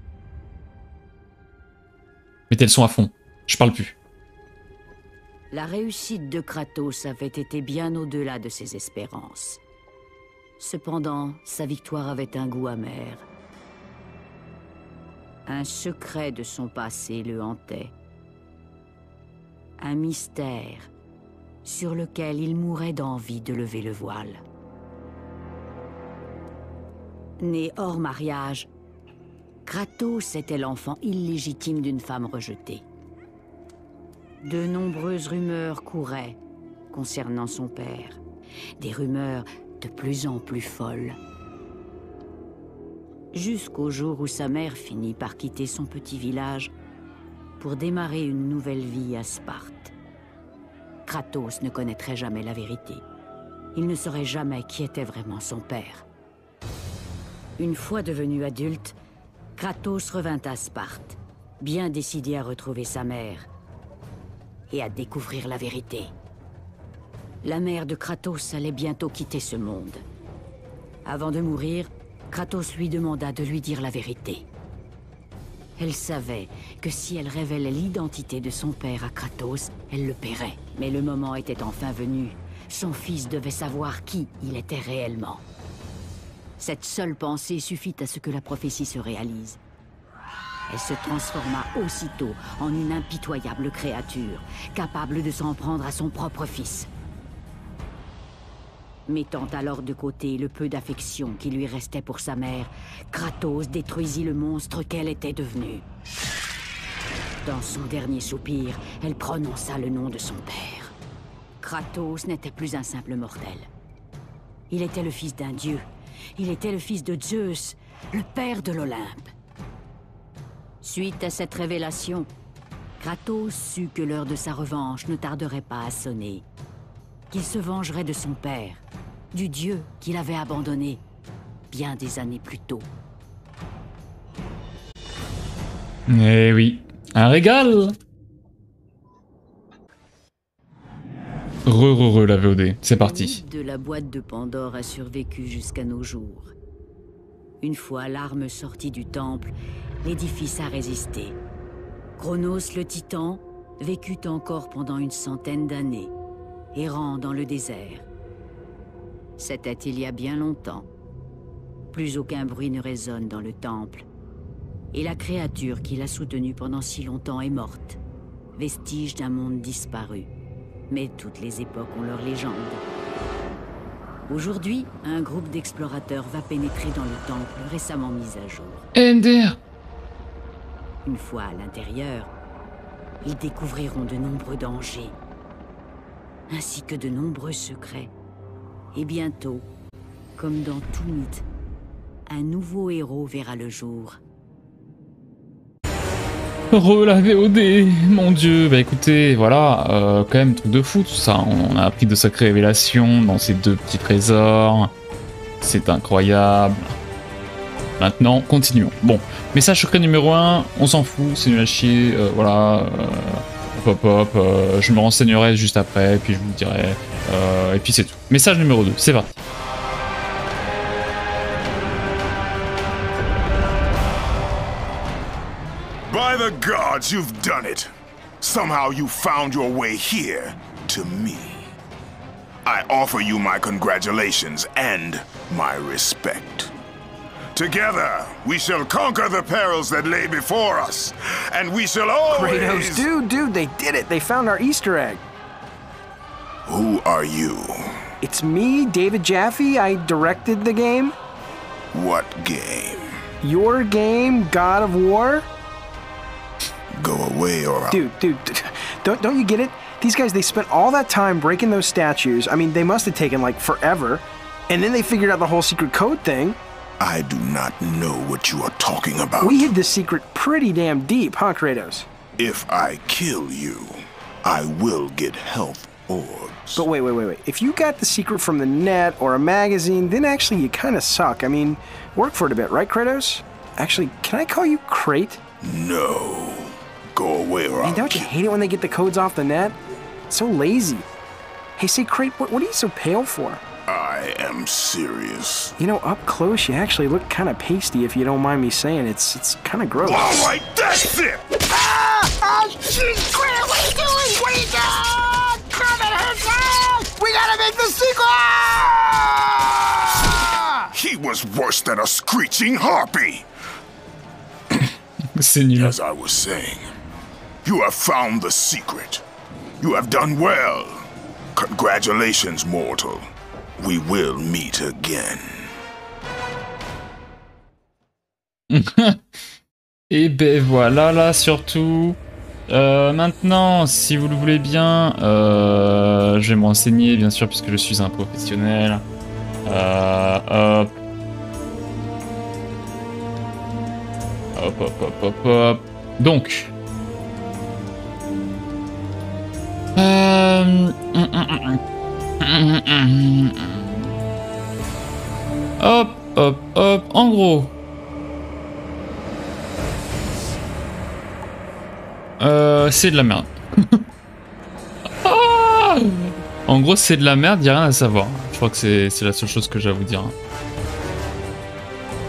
Mettez le son à fond, je parle plus. La réussite de Kratos avait été bien au-delà de ses espérances. Cependant, sa victoire avait un goût amer. Un secret de son passé le hantait. Un mystère sur lequel il mourait d'envie de lever le voile. Né hors mariage, Kratos était l'enfant illégitime d'une femme rejetée. De nombreuses rumeurs couraient concernant son père, des rumeurs de plus en plus folles. Jusqu'au jour où sa mère finit par quitter son petit village pour démarrer une nouvelle vie à Sparte. Kratos ne connaîtrait jamais la vérité. Il ne saurait jamais qui était vraiment son père. Une fois devenu adulte, Kratos revint à Sparte, bien décidé à retrouver sa mère et à découvrir la vérité. La mère de Kratos allait bientôt quitter ce monde. Avant de mourir, Kratos lui demanda de lui dire la vérité. Elle savait que si elle révélait l'identité de son père à Kratos, elle le paierait. Mais le moment était enfin venu. Son fils devait savoir qui il était réellement. Cette seule pensée suffit à ce que la prophétie se réalise. Elle se transforma aussitôt en une impitoyable créature, capable de s'en prendre à son propre fils. Mettant alors de côté le peu d'affection qui lui restait pour sa mère, Kratos détruisit le monstre qu'elle était devenue. Dans son dernier soupir, elle prononça le nom de son père. Kratos n'était plus un simple mortel. Il était le fils d'un dieu. Il était le fils de Zeus, le père de l'Olympe. Suite à cette révélation, Kratos sut que l'heure de sa revanche ne tarderait pas à sonner. Qu'il se vengerait de son père, du dieu qu'il avait abandonné bien des années plus tôt. Eh oui, un régal. Re, re, re, la V O D, c'est parti. Le mythe de la boîte de Pandore a survécu jusqu'à nos jours. Une fois l'arme sortie du temple, l'édifice a résisté. Cronos le titan vécut encore pendant une centaine d'années, errant dans le désert. C'était il y a bien longtemps. Plus aucun bruit ne résonne dans le temple. Et la créature qui l'a soutenu pendant si longtemps est morte, vestige d'un monde disparu. Mais toutes les époques ont leur légende. Aujourd'hui, un groupe d'explorateurs va pénétrer dans le temple récemment mis à jour. Ender. Une fois à l'intérieur, ils découvriront de nombreux dangers, ainsi que de nombreux secrets. Et bientôt, comme dans tout mythe, un nouveau héros verra le jour. Re la V O D, mon dieu, bah écoutez, voilà, euh, quand même truc de fou tout ça, on a appris de sacrées révélations dans ces deux petits trésors, c'est incroyable. Maintenant, continuons. Bon, message secret numéro un, on s'en fout, c'est nul à chier, euh, voilà, euh, hop hop, euh, je me renseignerai juste après, puis je vous le dirai, euh, et puis c'est tout. Message numéro deux, c'est parti. By the gods, you've done it. Somehow you found your way here, to me. I offer you my congratulations and my respect. Together, we shall conquer the perils that lay before us, and we shall always... Kratos, dude, dude, they did it. They found our Easter egg. Who are you? It's me, David Jaffe. I directed the game. What game? Your game, God of War? Go away or I'll... Dude, dude, don't, don't you get it? These guys, they spent all that time breaking those statues. I mean, they must have taken, like, forever. And then they figured out the whole secret code thing. I do not know what you are talking about. We hid this secret pretty damn deep, huh, Kratos? If I kill you, I will get health orbs. But wait, wait, wait, wait. If you got the secret from the net or a magazine, then actually you kind of suck. I mean, work for it a bit, right, Kratos? Actually, can I call you Krait? No. Go away or Man, I'll don't you kill- hate it when they get the codes off the net? It's so lazy. Hey, say, Krait, what, what are you so pale for? I am serious. You know, up close, you actually look kind of pasty, if you don't mind me saying. It's it's kind of gross. All right, that's it! Ah! Oh, jeez, Grant, what are you doing? What are you doing? Come at her, guys! We gotta make the sequel! He was worse than a screeching harpy. C'est nul. As I was saying, you have found the secret. You have done well. Congratulations, mortal. We will meet again. Et ben voilà là surtout. Euh, maintenant, si vous le voulez bien, euh, je vais me renseigner bien sûr puisque je suis un professionnel. Euh, hop. Hop hop hop hop hop. Donc. Euh... Hop, hop, hop, en gros. Euh, c'est de la merde. Ah, en gros, c'est de la merde, y a rien à savoir. Je crois que c'est la seule chose que j'ai à vous dire.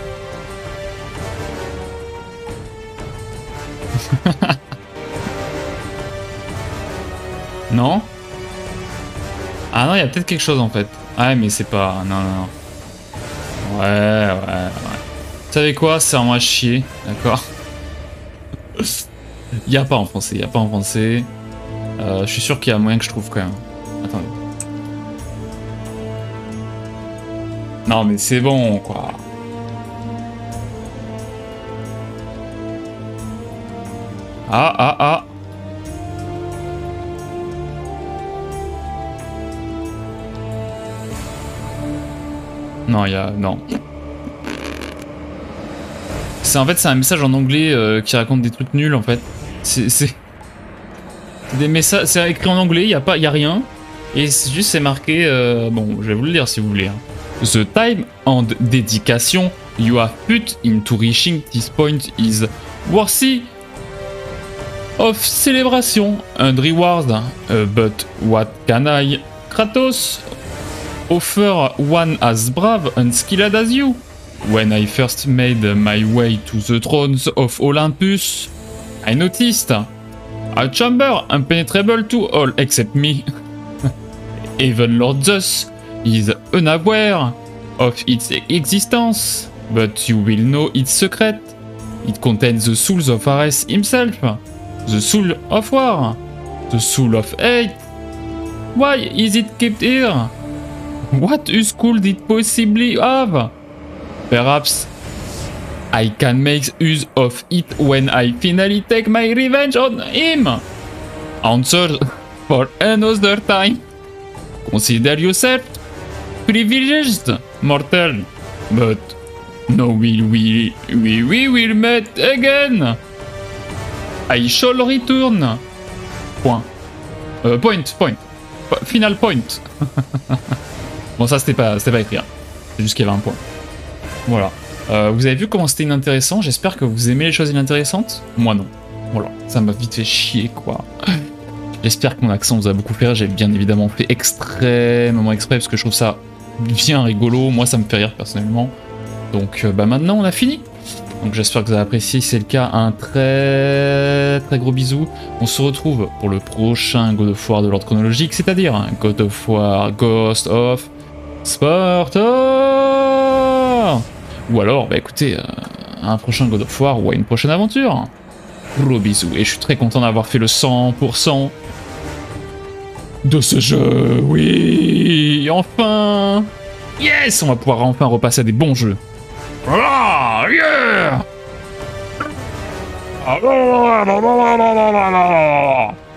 Non? Ah non, il y a peut-être quelque chose en fait. Ah mais c'est pas... Non, non, non. Ouais, ouais, ouais. Vous savez quoi? C'est en moi chier, d'accord? Il n'y a pas en français, il n'y a pas en français. Euh, je suis sûr qu'il y a moyen que je trouve quand même. Attendez. Non mais c'est bon quoi. Ah ah ah. Non, il y a... Non. C'est en fait, c'est un message en anglais euh, qui raconte des trucs nuls en fait. C'est... Des messages... C'est écrit en anglais, il n'y a, pas... y a rien. Et c'est juste, c'est marqué... Euh... Bon, je vais vous le lire si vous voulez. Hein. The time and dedication you have put into reaching this point is worthy of celebration and reward. Uh, but what can I, Kratos, offer one as brave and skilled as you? When I first made my way to the thrones of Olympus, I noticed a chamber impenetrable to all except me. Even Lord Zeus is unaware of its existence, but you will know its secret. It contains the souls of Ares himself, the soul of war, the soul of hate. Why is it kept here? What use could it possibly have? Perhaps I can make use of it when I finally take my revenge on him. Answer for another time. Consider yourself privileged, mortal, but no we we we we will meet again. I shall return. Point. Euh, point, point. Final point. Bon, ça c'était pas, c'était pas écrit. Hein. C'est juste qu'il y avait un point. Voilà. Euh, vous avez vu comment c'était inintéressant? J'espère que vous aimez les choses inintéressantes. Moi non. Voilà. Ça m'a vite fait chier quoi. J'espère que mon accent vous a beaucoup fait rire. J'ai bien évidemment fait extrêmement exprès parce que je trouve ça bien rigolo. Moi ça me fait rire personnellement. Donc euh, bah maintenant on a fini. Donc j'espère que vous avez apprécié. Si c'est le cas, un très très gros bisou. On se retrouve pour le prochain God of War de l'ordre chronologique, c'est-à-dire God of War Ghost of Sparta. Ou alors, bah écoutez, euh, un prochain God of War ou à une prochaine aventure. Gros bisous. Et je suis très content d'avoir fait le cent pour cent de ce jeu. Oui, enfin. Yes, on va pouvoir enfin repasser à des bons jeux. Ah, yeah!